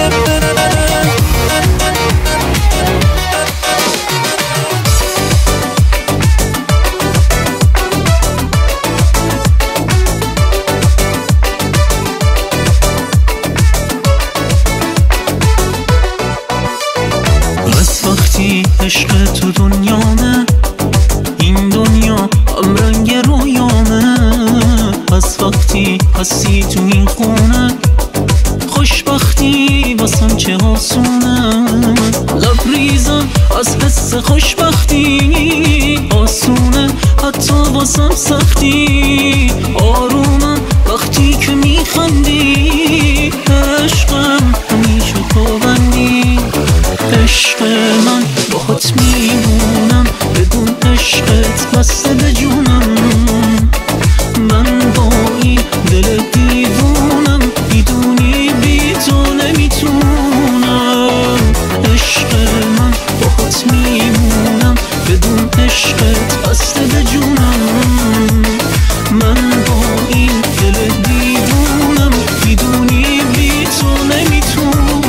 از وقتی عشق تو دنیامه، این دنیا هم رنگ رویامه، از وقتی هستی تو این خونه، خوشبختی واسم چه آسونه. لبریزم از حس خوشبختی، آسونه حتی واسم سختی، آرومم وقتی که میخندی. عشقم همیشه پابندی، عشق من باهات میمونم، بدون عشقت بسته به جونم. من با این دل دیوونم، میدونی بی تو نمیتونم. عشق من باهات میمونم، بدون عشقت بسته به جونم. من با این دل دیوونم، میدونی بی تو نمیتونم.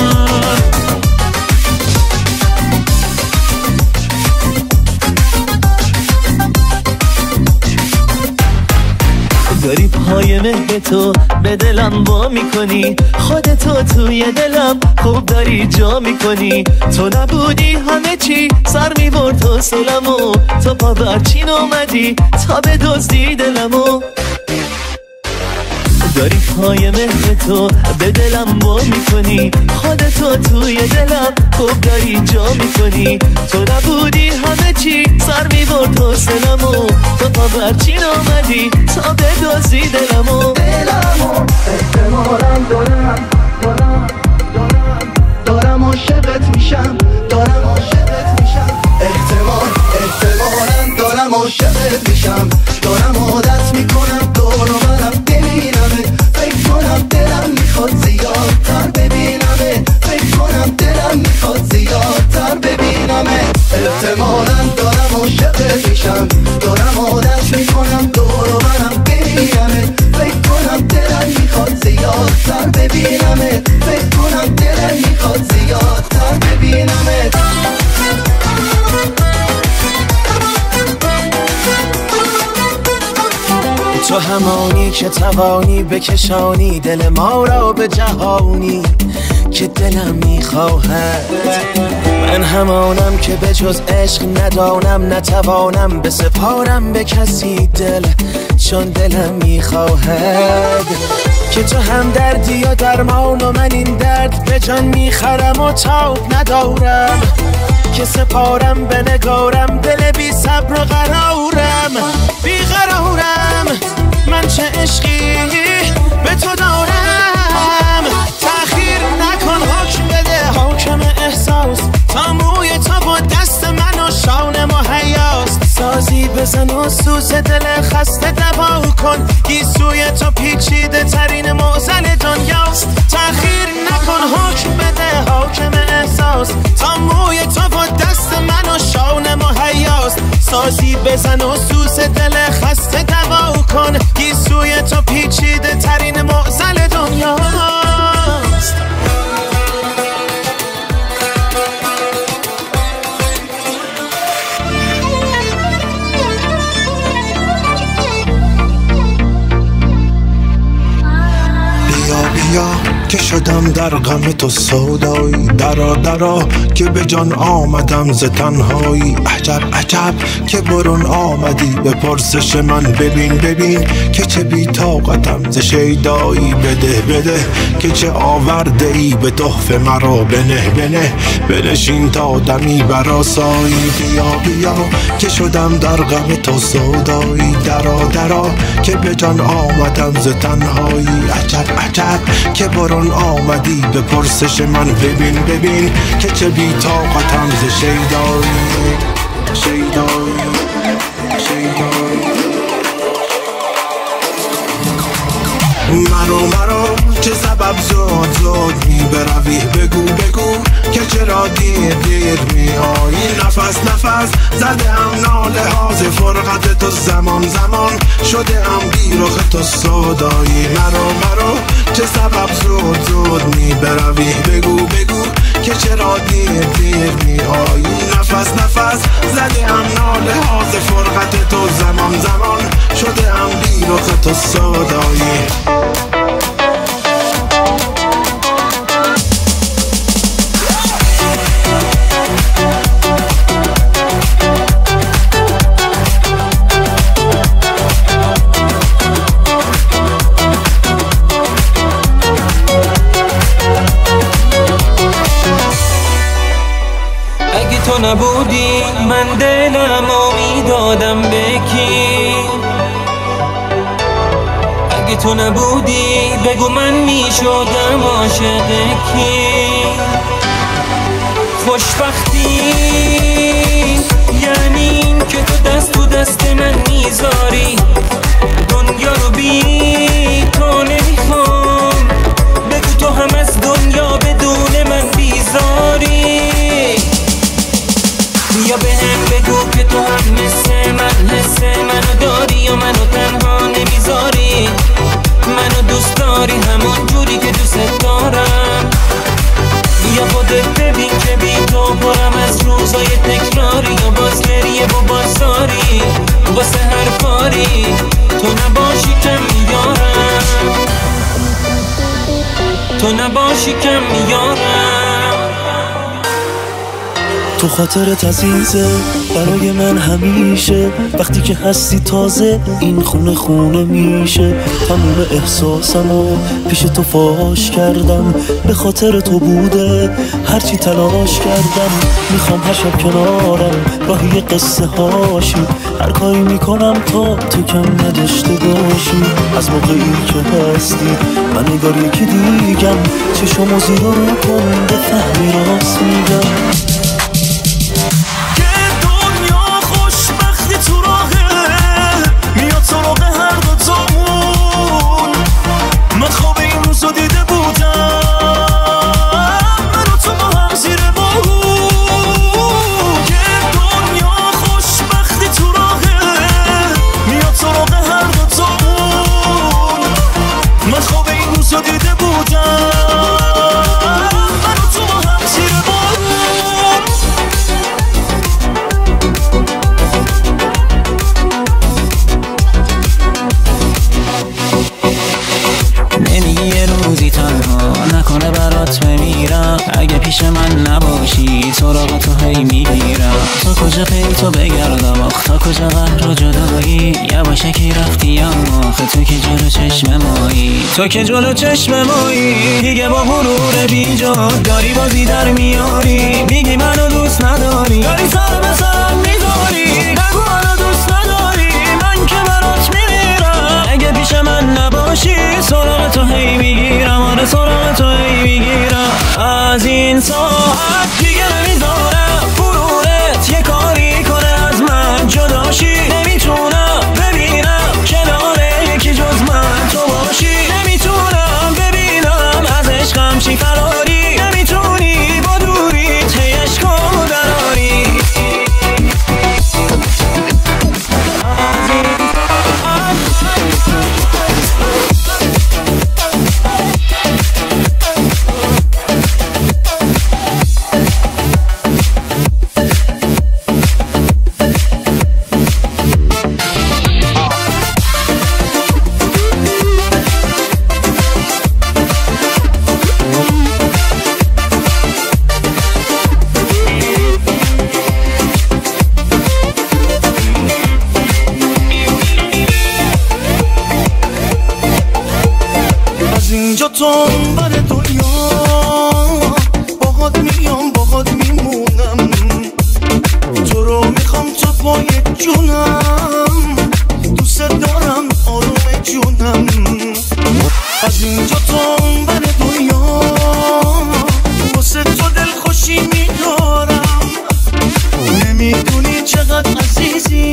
داری پای مهر تو به دلم با میکنی، خودتو توی دلم خوب داری جا میکنی. تو نبودی همه چی سر میبرد حوصلمو، تو پا برچین اومدی تا بدزدی دلمو. داری پای مهر تو به دلم با میکنی، خودتو توی دلم خوب داری جا میکنی. تو نبودی همه چی سر میبرد حوصلمو، تو پا برچین آمدی تا بدزدی دلمو. دلمو احتمالاً دارم دارم دارم دارم عاشقت میشم، دارم عاشقت میشم. احتمال احتمالاً دارم عاشقت میشم، دارم عادت میکنم دور و برم ببینمت. فکر کنم دلم میخواد زیادتر ببینمت، فکر کنم دلم میخواد زیادتر ببینمت. احتمالاً دارم عاشقت میشم، دارم عادت میکنم دور و برم ببینمت. فکر کنم دلم میخواد زیادتر ببینمت، فکر کنم دلم میخواد زیادتر ببینمت. تو همانی که توانی بکشانی دل ما را به جهانی که دلم میخواهد. من همانم که به جز عشق ندانم، نتوانم بسپارم به کسی دل، چون دلم میخواهد. که تو هم دردی یا درمان و من این درد به جان میخرم و تاب ندارم که سپارم به نگارم دل بی صبر و قرارم بی قرارم من چه عشقی به تو دارم تأخیر نکن حکم بده حکم احساس تا موی تو با دست من و شانه مهیاست سازی بزن و سوز دل خسته دوا کن گیسوی تو پیچیده ترین معضل دنیاست تأخیر نکن حکم بده حکم احساس تا موی تو با دست من و شانه مهیاست سازی بزن و سوز دل خسته دوا کن گیسوی تو پیچیده ترین معضل دنیاست بیا که شدم در غم تو سودایی درا درا که به جان آمدم ز تنهایی عجب عجب که برون آمدی به پرسش من ببین ببین که چه بی طاقتم ز شیدایی بده بده که چه آورده ای به تحفه مرا بنه بنه بنشین تا دمی برآسایی بیا بیا که شدم در غم تو سودایی درا درا که به جان آمدم ز تنهایی عجب عجب که برون آمدی به پرسش من ببین ببین که چه بی طاقتم ز شیدایی شیدایی شیدایی مرو مرو چه سبب زود زود می بروی بگو بگو که چرا دیر دیر می آیی نفس نفس زده هم ناله ها ز فرقت تو زمان زمان شده هم بیرخ تو سودایی مرو مرو چه سبب زود زود می بروی بگو بگو که چرا دیر دیر می آیی نفس نفس زده هم ناله ها ز فرقت تو زمان زمان شده هم بیرخ تو سودایی تو نبودی من دلمو میدادم به کی اگه تو نبودی بگو من میشدم عاشق کی خوشبختی یعنی این که تو دست تو دست من میذاری دنیا رو بی تو نمیخوام بگو تو هم از دنیا بدون من بیزاری یا به هم بگو که تو هم مثل من حس منو داری و منو تنها نمیذاری منو دوست داری همون جوری که دوست دارم یا خودت ببین که بی تو پرم از روزای تکراری یا باز گریه و بازداری واسه هر کاری تو نباشی کم میارم تو نباشی کم میارم تو خاطرت عزیزه برای من همیشه وقتی که هستی تازه این خونه خونه میشه تموم احساسمو پیش تو فاش کردم به خاطر تو بوده هرچی تلاش کردم میخوام هر شب کنارم راهی قصه هاشی هر کاری میکنم تا تو کم نداشته باشی از موقعی که هستی من نگار یکی دیگم چشمو زیر رو کن بفهمی راست میگم سراغ هر دو تامون من خواب این روزو دیده بودم من و تو با هم زیر بارون که دنیا خوشبختی تو راهه میاد سراغ هر دو تامون من خواب این روزو دیده بودم من و تو با هم زیر بارون یه روزی تنها نکنه برات بمیرم اگه پیش من نباشی سراغ تو هی میگیرم تو کجا پی تو بگردم آخ تا کجا قهر و جدایی یواشکی رفتی اما آخه تو که جلو چشم مایی تو که جلو چشم مایی دیگه با غرور بیجا داری بازی در میاری میگی منو دوست نداری داری سر به سرم میذاری نگو منو دوست نداری من که برات میمیرم اگه پیش من نباشی سراغ تو هی میگیرم آره سراغ تو هی میگیرم از این ساعت دیگه نمیذارم غرورت یه کاری کنه از من جداشی نمیتونم ببینم کنار یکی جز من تو باشی نمیتونم ببینم از عشقم چی فراری نمیتونی با دوری تی عشقامو دراری جاتون بر دنیا باهات میام باهات میمونم تو رو میخوام تا پای جونم دوست دارم آروم جونم از اینجا تا بر دنیا واسه تو دلخوشی میدارم نمیدونی چقدر عزیزی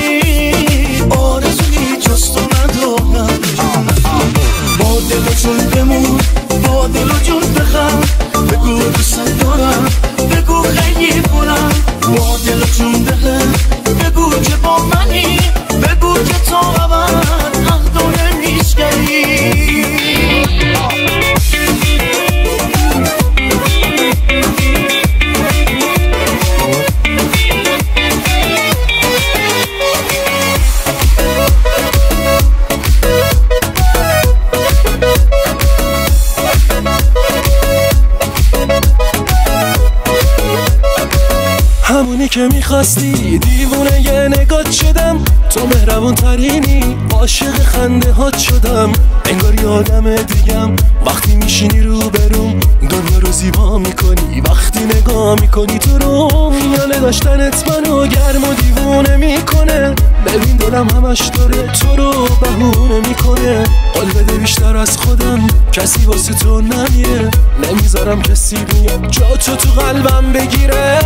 آرزوی جز تو ندارم با دل و جون بمون با دل و جون بخم بگو دوست دارم بگو خیلی کنم با دل و جون بخم بگو که با منی بگو که تو ابد حق داره نیشگری همونی که میخواستی دیوونه یه نگات شدم تو مهربون ترینی عاشق خنده هات شدم انگار یادم دیگم وقتی میشینی رو بروم دنیا رو زیبا میکنی وقتی نگاه میکنی تو رو میانه داشتنت منو گرم و دیوونه میکنه ببین دلم همش داره تو رو بهونه میکنه قول بده بیشتر از خودم کسی واسه تو نمیره نمیذارم کسی بیاد جا تو تو قلبم بگیره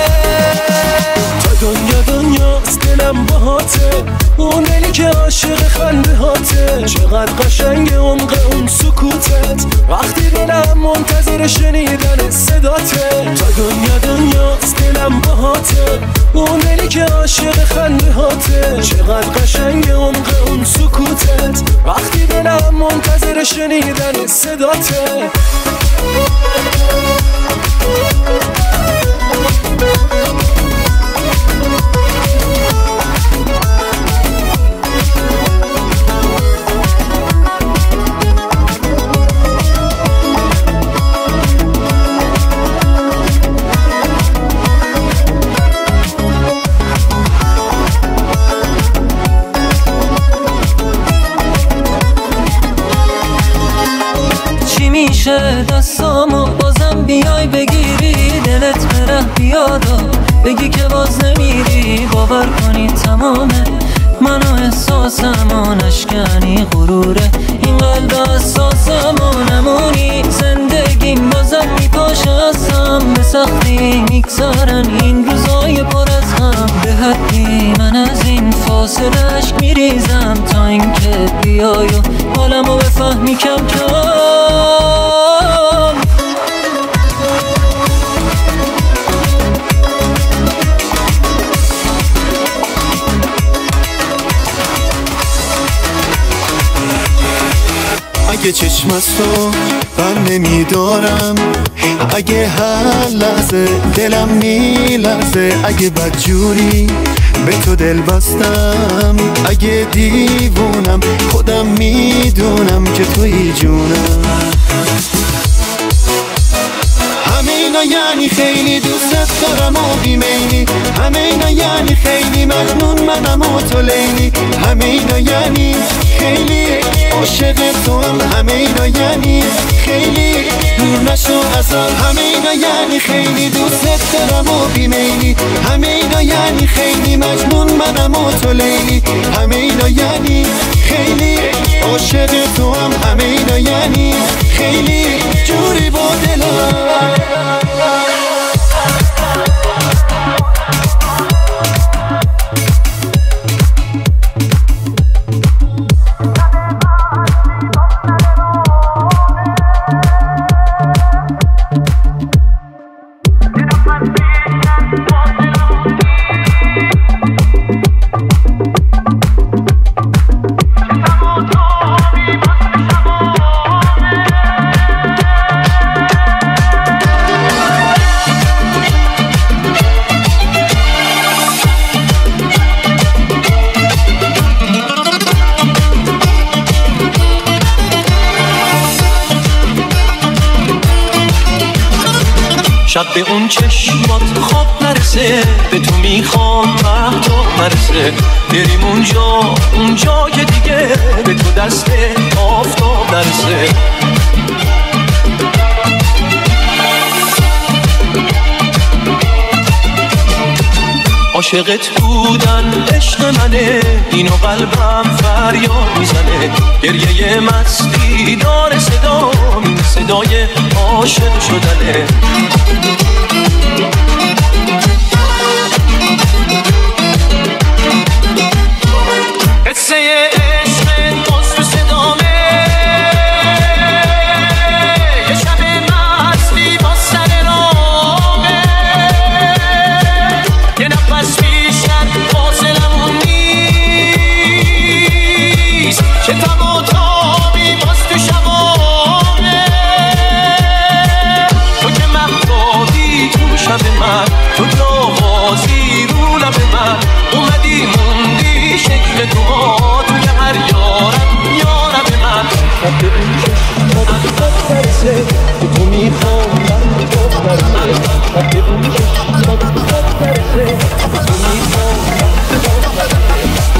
تا دنیا دنیاست دلم باهاته اون دلی که عاشق خنده هاته چقدر قشنگ عمق اون سکوتت وقتی دلم منتظر شنیدن صداته تا دنیا دنیاست دلم باهاته اون دلی که عاشق خنده هاته چقدر قشنگ عمق اون سکوتت وقتی دلم منتظر شنیدن صداته دستامو بازم بیای بگیری دلت بره بیادا بگی که باز نمیری باور کنی تمامه منو احساسمو نشکنی غروره این قلب اساسمو نمونی زندگیم بازم میپاشه ازم به سختی میگذارن این روزای پر از غم به حدی من از این فاصله عشق میریزم تا اینکه بیای و حالمو بفهمی کم کم اگه چشم از تو بر نمیدارم اگه هر لحظه دلم میلرزه اگه بدجوری به تو دل بستم اگه دیوونم خودم میدونم که توی جونم همینا اینا یعنی خیلی دوست دارم و بیمینی، همه اینا یعنی خیلی مجنون منم و تو لیلی، همه اینا یعنی خیلی عاشق تو هم، همه اینا یعنی خیلی دور نشو ازم، همه اینا یعنی خیلی دوست دارم و بیمینی، همه اینا یعنی خیلی مجنون منم و تو لیلی، همه اینا یعنی خیلی عاشق تو هم، همه اینا یعنی خیلی جوری با دلم. شب به اون چشمات خواب نرسه، به تو میخوام مهتاب نرسه، بریم اونجا اونجا که دیگه به تو دست آفتاب نرسه. عاشقت بودن عشق منه، اینو قلبم فریاد میزنه، گریه مستی داره صدا، این صدای عاشق شدنه. قصه عشق باز تو صدامه، یه شب مستی با سر رامه، یه نفس بیشتر فاصلمون نیست، چه تم و تابی باز تو شبامه، تو که مهتابی تو شب من، تو جوازی رو لب من، اومدی موندی شکل تو ها توی هر یارم یارم من. شب به اون چشمات خواب نرسه، به تو میخوام من خواب نرسه، شب به اون چشمات خواب نرسه، به تو میخوام من خواب نرسه.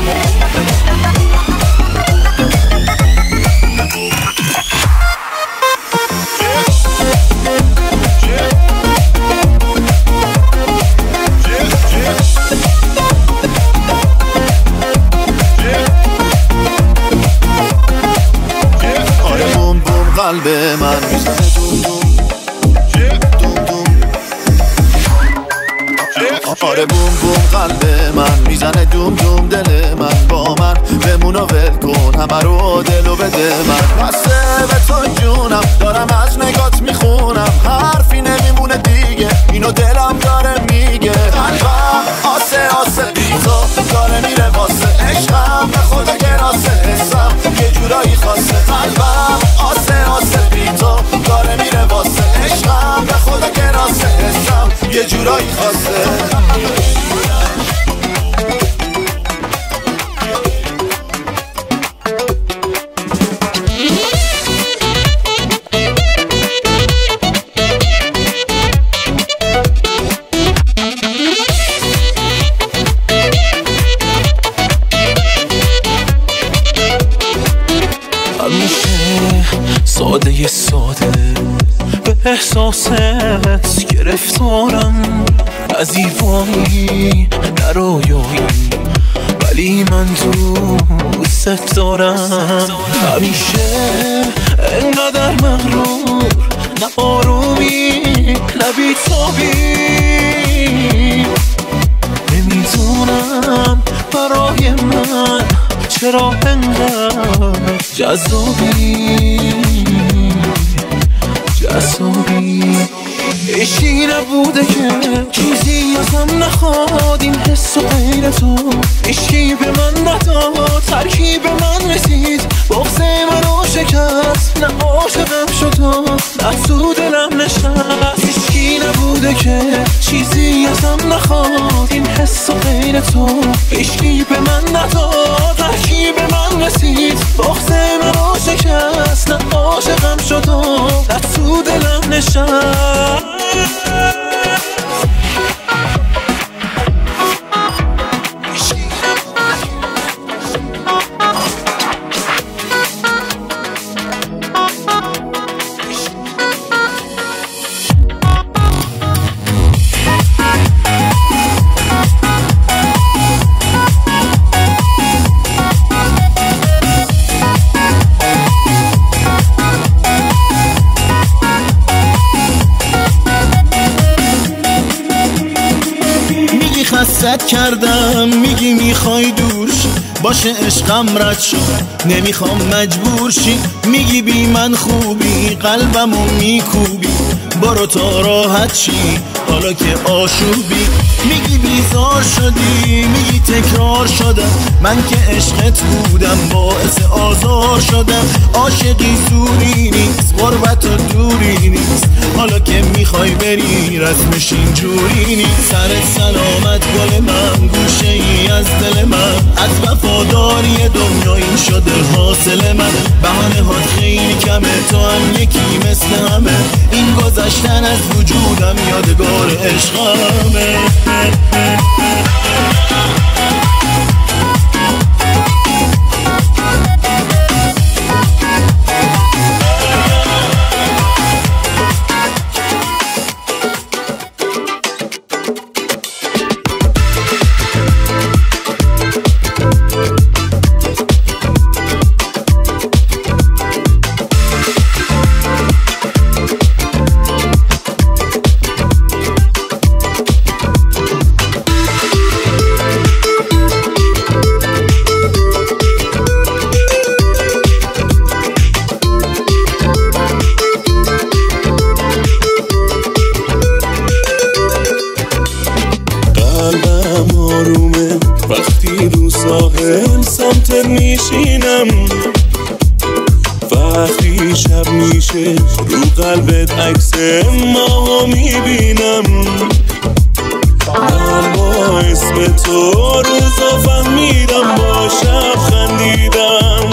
قلب من میزنه دوم دوم دوم دوم. آره بوم بوم قلب من میزنه دوم دوم، دل من با من بمون و ول کن همه رو دلو بده من، بسته به تو جونم دارم از نگات میخونم، حرفی نمیمونه دیگه اینو دلم داره میگه، قلبم آسه آسه بی تو داره میره واسه عشقم، به خدا گراسه حسم یه جورایی خاصه، قلبم آسه آسه بی تو داره میره واسه عشقم، به خدا گراسه حسم یه جورایی خاصه. ساده ساده به احساست گرفتارم، از ایوانی در رویایی ولی من دوست دارم، همیشه انقدر مغرور، نه آرومی نه بی‌تابی، نمیدونم برای من چرا انقدر جذابی جذابی. عشقی نبوده که چیزی ازم نخواد، این حس و غیر تو عشقی به من نداد، ترکیب من رسید بغض منو شکست، نه عاشقم شد و نه تو دلم نشست. عشقی نبوده که چیزی ازم نخواد، این حس و غیر تو عشقی به من نداد، ترکیب من رسید بغض منو شکست، نه عاشقم شد و نه تو دلم نشست. فکر کردم میگی میخوای دور شی، باشه عشقم رد شد نمیخوام مجبور شی. میگی بی من خوبی قلبمو میکوبی، برو تا راحت شی حالا که آشوبی. میگی بیزار شدی میگی تکرار شدم، من که عشقت بودم باعث آزار شدم. عاشقی زوری نیست غربت و دوری نیست، حالا که میخوای بری رسمش اینجوری نیست. سرت سلامت گل من گوشه ای از دل من، از وفاداری دنیا این شده حاصل من. بهانه هات خیلی کمه تو هم یکی مثل همه، این گذشتن از وجودم یادگار عشقمه. وقتی شب میشه رو قلبت عکس ما میبینم، من با اسم تو روزا فهمیدم با شب خندیدم.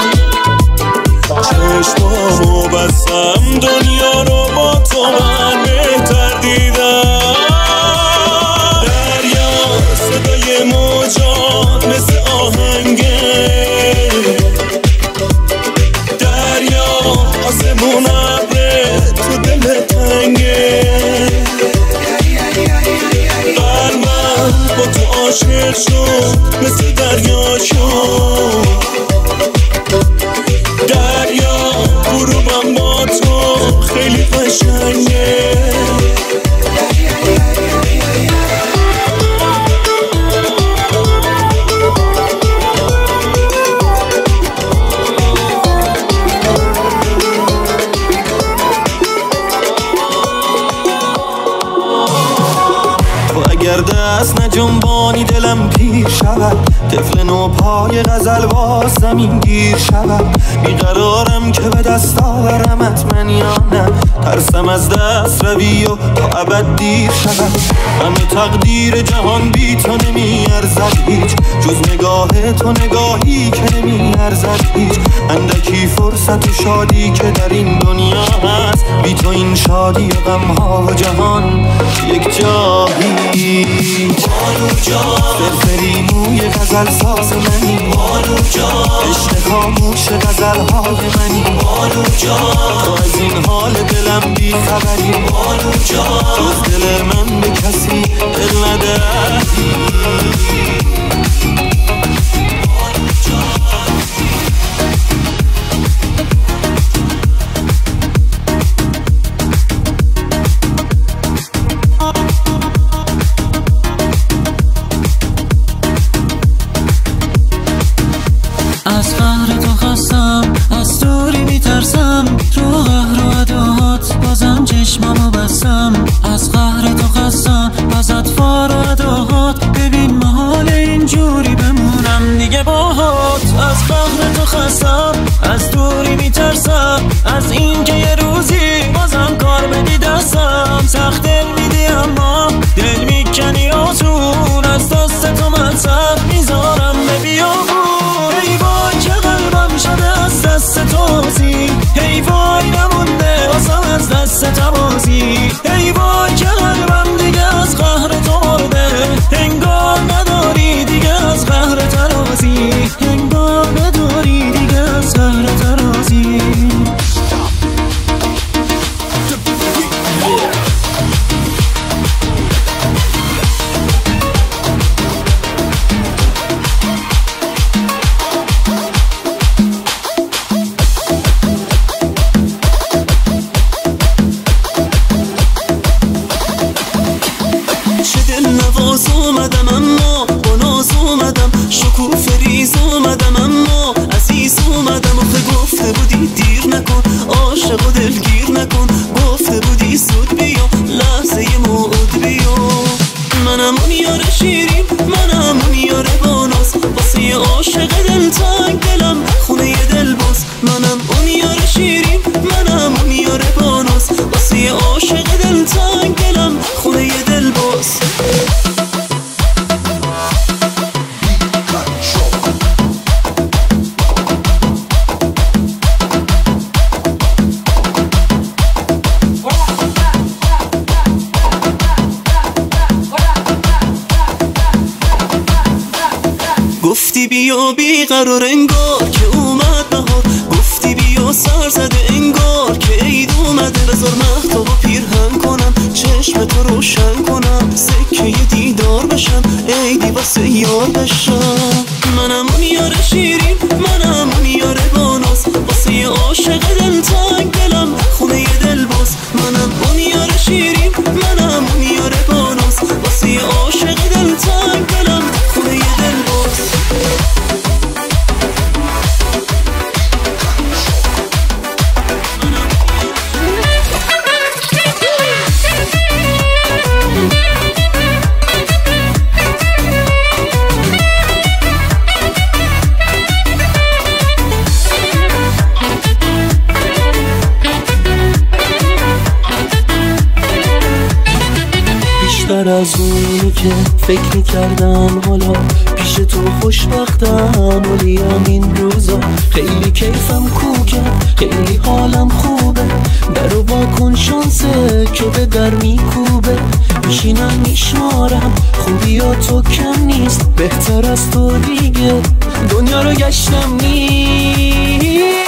چشمامو بستم دنیا رو با تو من بهتر دیدم. دریا صدای موجات مثل آهنگه، آسمون ابره تو دل تنگه. قلبم با تو عاشق شد مثل دریا شد، دریا غروبم با تو خیلی قشنگه. دست نجنبانی دلم پیر شود، طفل نو پای غزل باز زمین گیر شود. بیقرارم که به دست آورمت من یا نه، ترسم از دست روی و تا ابد دیر شود. همه تقدیر جهان بی تو نمی ارزد هیچ، جز نگاه تو نگاهی که نمی ارزد هیچ. اندکی فرصت و شادی که در این دنیا هست، بی تو این شادی و غم ها و جهان یک جایی. بانو جان فرفری موی غزل ساز منی، بانو جان عشق خاموش غزل های منی، بانو جان تو از این حال دلم بی خبری، بانو جان جز دل من به کسی دل ندهی. از قهر تو خستم از دوری میترسم، رو قهر و عداهات بازم چشممو بستم. از قهر تو خستم از اطفار و عداهات، ببین محال اینجوری بمونم دیگه باهات. از قهر تو خستم از دوری میترسم، از این که یه روزی بازم کار بدی دستم. سخت دل میدی اما دل میکنی آسون، از دست تو من سر میذارم به بیابون. ای وای که قلبم شده از دست توزی، ای وای نمونده واسم از دست تبازی. ای وای که قلبم دیگه از قهر تو مرده، انگار نداری دیگه از قهر ترازی، انگار نداری دیگه از قهر ترازی. اومدم اما عزیز اومدم آخه گفته بودی دیر نکن عاشق و دلگیر نکن گفته بودی زود بیا لحظه موعود بیا منم اون یار شیرین منم اون یار باناس واسه عاشق دلتنگ دلم خونه دل باز منم اون یار شیرین منم اون یار باناس واسه عاشق دلتنگ دلم خونه دل باز گفتی بیا بیقرار انگار که اومد بهار گفتی بیا سر زده انگار که عید اومده بذار مهتاب و پیرهن کنم چشم تو روشن کنم سکه دیدار بشم عیدی واسه یار بشم منم اون یار شیرین منم اون یار باناس واسه عاشق دلتنگ دلم خونه دل باز منم اون یار شیرین منم اون یار باناس واسه عاشق دلتنگ دلم خونه دل باز بیشتر از اونی که فکر میکردم حالا پیش تو خوشبختم ولیم این روزا خیلی کیفم کوکه خیلی حالم خوبه درو با کن شانسه که به در میکوبه میشینم میشمارم خوبی ها تو کم نیست بهتر از تو دیگه دنیا رو گشتم نیست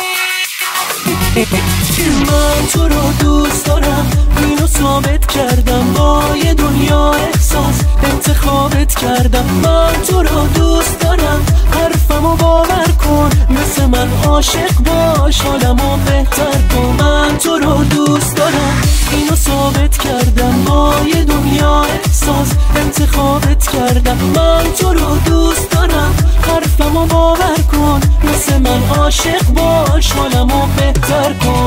من تو رو دوست دارم اینو ثابت کردم با یه دنیا احساس انتخابت کردم من تو رو دوست دارم حرفمو باور کن مثل من عاشق باش حالمو بهتر کن من تو رو دوست دارم اینو ثابت کردم با یه دنیا احساس انتخابت کردم من تو رو دوست دارم حرفمو باور کن مثل من عاشق باش حالمو بهتر کن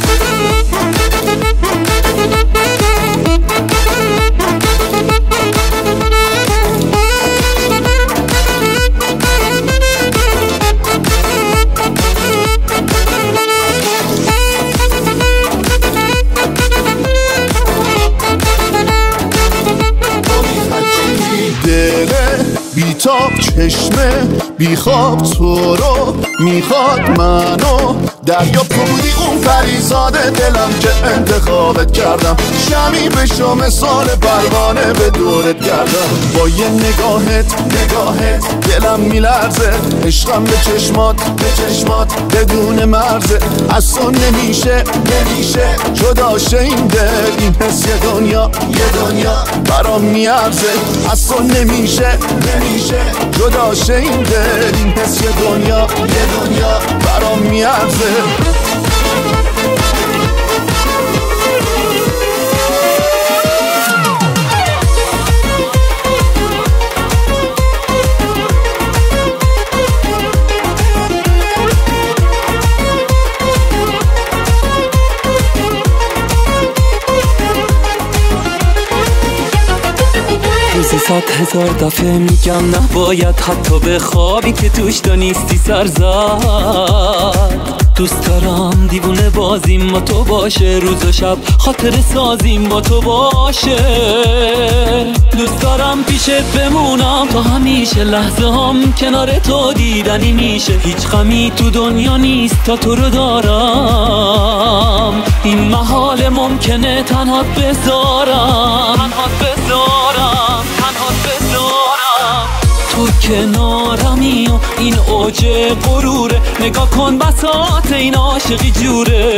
دله بیتاب چشمه بیخواب تو رو میخواد منو دریا بودی اون پریزاده دلم که انتخابت کردم شمی بشو مثال پروانه به دورت کردم با یه نگاهت نگاهت دلم میلرزه عشقم به چشمات به چشمات بدون مرزه از تو نمیشه نمیشه جدا شه این دل این حس یه دنیا یه دنیا برام میارزه از تو نمیشه نمیشه جدا شه این دل این حس یه دنیا یه دنیا برام میارزه روزی صد هزار دفعه میگم نباید حتی به خوابی که توش تو نیستی سر زد دوست دارم دیوونه بازیم با تو باشه روز و شب خاطر سازیم با تو باشه دوست دارم پیشت بمونم تا همیشه لحظه هم کنار تو دیدنی میشه هیچ غمی تو دنیا نیست تا تو رو دارم این محال ممکنه تنهات بذارم تنهات بذارم تنهات بذارم تو کنارمی و این اوج غروره نگاه کن بساط این عاشقی جوره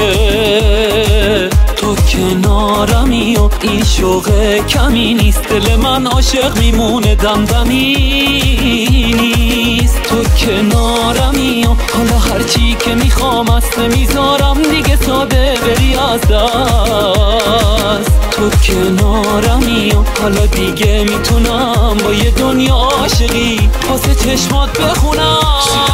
تو کنارمی و این شوق کمی نیست دل من عاشق میمونه دمدمی نیست تو کنارمی و حالا هرچی که میخوام است میذارم دیگه ساده بری از دست تو کنارمی و حالا دیگه میتونم با یه دنیا عاشقی واسه چشمات بخونم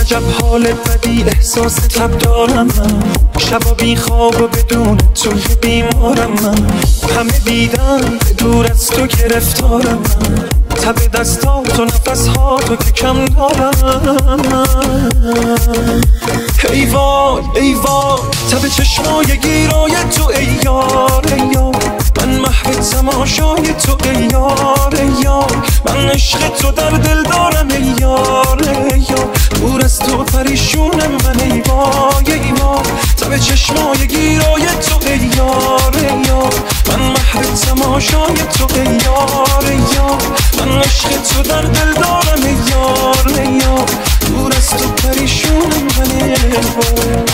عجب حال بدی احساس تب دارم من، شبا بی خواب و بدون توی بیمارم من، همه دیدن به دور از تو گرفتارم من، تب دستات و نفس ها تو که کم دارم من. ای وای ای وای تب چشمای گیرای تو ای یار ای یار، من محو تماشای تو ای یار ای یار، من عشق تو در دل دارم ای یار ای یار، دور از تو پریشونم من ای وای ای وای تب چشمای گیرای تو ای یار ای یار، من محو تماشای تو ای یار ای یار، من عشق تو در دل دارم ای یار ای یار، دور از تو پریشونم من ای وای.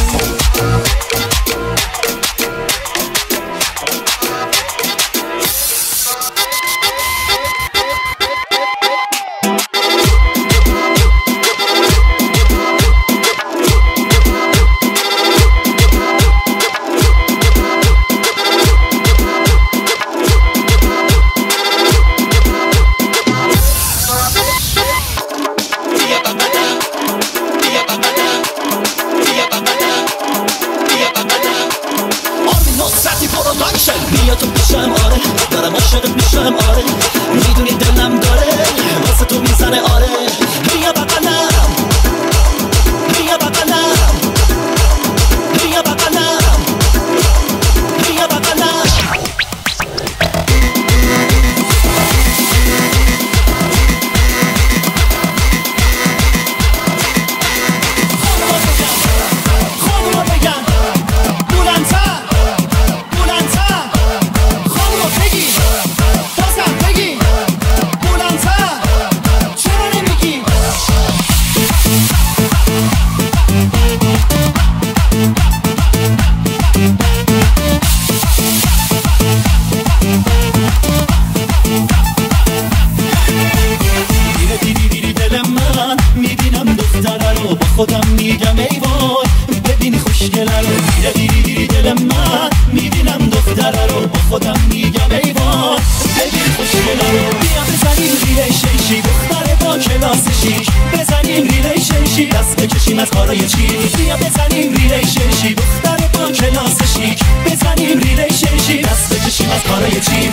خودم میگم ای وای ببین خوشگله رو، دیره دیری دیری دل من میبینم دختره رو، با خودم میگم ای وای ببین خوشگله رو، بیا بزنیم ریلیشنشی دختره با کلاس شیش، بزنیم ریلیشنشی دست بکشیم از کارای چی، بیا بزنیم ریلیشنشی دختره با کلاس شیش، بزنیم ریلیشنشی دست بکشیم از کارای چی.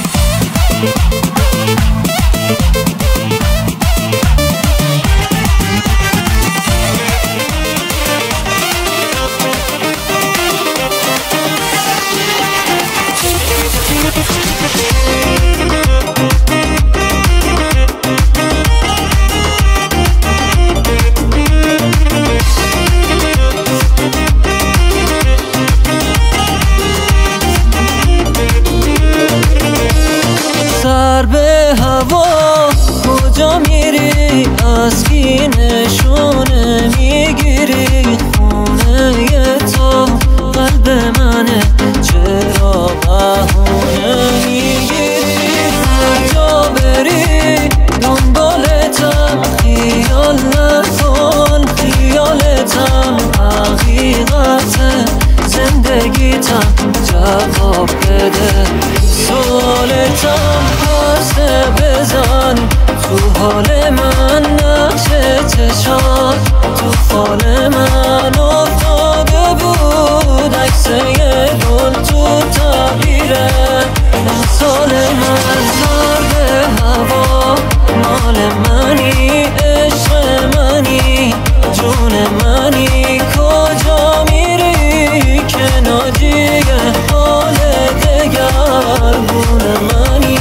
سر به هوا کجا میری، از کی نشونه میگیری، خونه تو قلب منه چرا بهونه میگیری، هر جا بری دنبالتم خیال نکن، خیالتم حقیقته زندگیتم، جواب بده سوالتم، پرسه بزن تو حال من، نقشه چشات تو فال من افتاده بود، عکسه گل تو تعبیره امسال من، زرد هوا مال منی، عشق منی، جون منی، کجا میری که ناجیه حال دگرگون منی.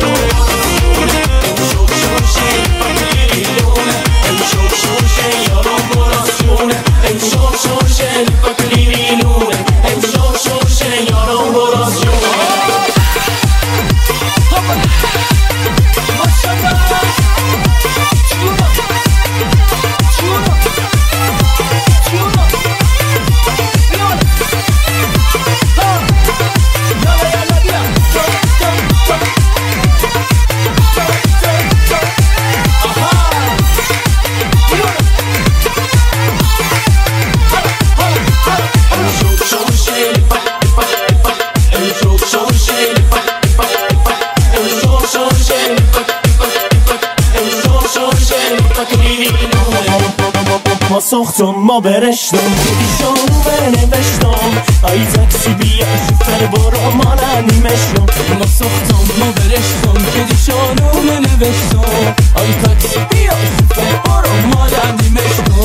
Yo ساختم ما برشتم دیشانو بنوشتم ای تاکسی بیا شفر برو مالا نیمشتم ما ساختم ما برشتم که دیشانو بنوشتم ای تاکسی بیا شفر برو مالا نیمشتم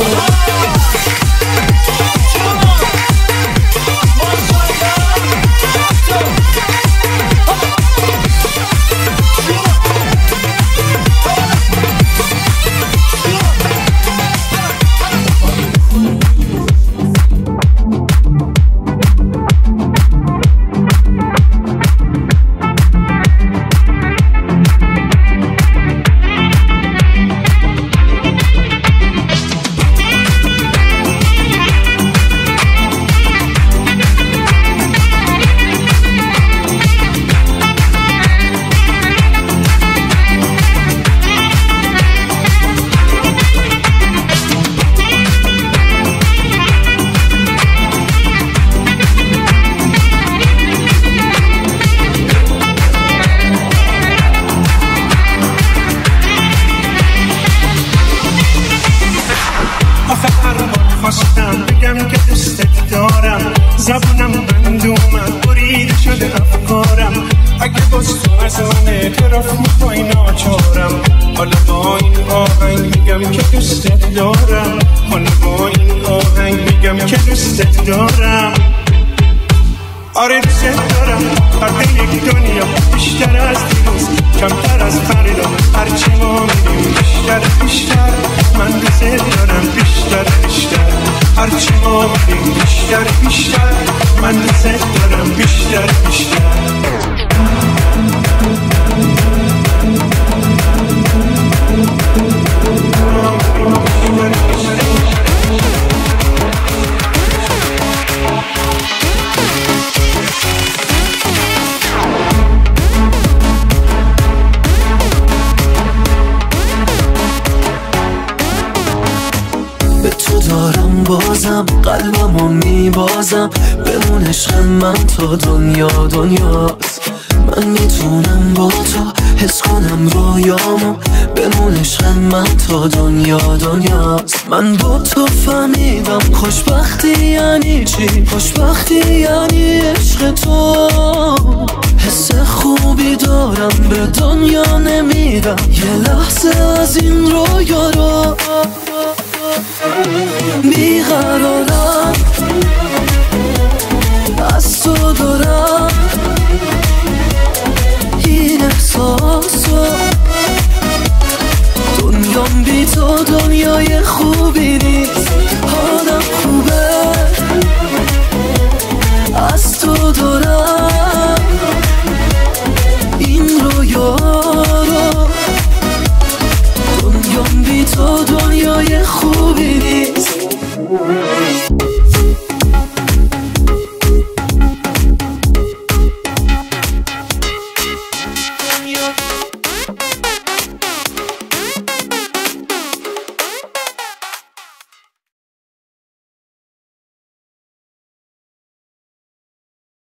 خواستم بگم که دستت دارم زبونم بند اومد بریده شده افکارم اگه باز تو از من اعتراف میخوای ناچارم حالا با این آهنگ میگم که دستت دارم حالا با این آهنگ میگم که دستت دارم آره دوست دارم فرق یک دنیا بیشتر از دیروز کمتر از فردا هرچی ما میریم بیشتر بیشتر من دوست دارم بیشتر بیشتر هرچی ما میریم بیشتر بیشتر من دوست دارم بیشتر بیشتر دارم بازم قلبمو میبازم بمون عشق من تا دنیا دنیاست من میتونم با تو حس کنم رویامو بمون عشق من تا دنیا دنیاست من با تو فهمیدم خوشبختی یعنی چی خوشبختی یعنی عشق تو حس خوبی دارم به دنیا نمیدم یه لحظه از این رویا رو بیقرارم از تو دارم این احساسو دنیام بی تو دنیای خوبی نیست حالم خوبه از تو دارم این رویا رو دنیام بی تو دنیای خوبی نیست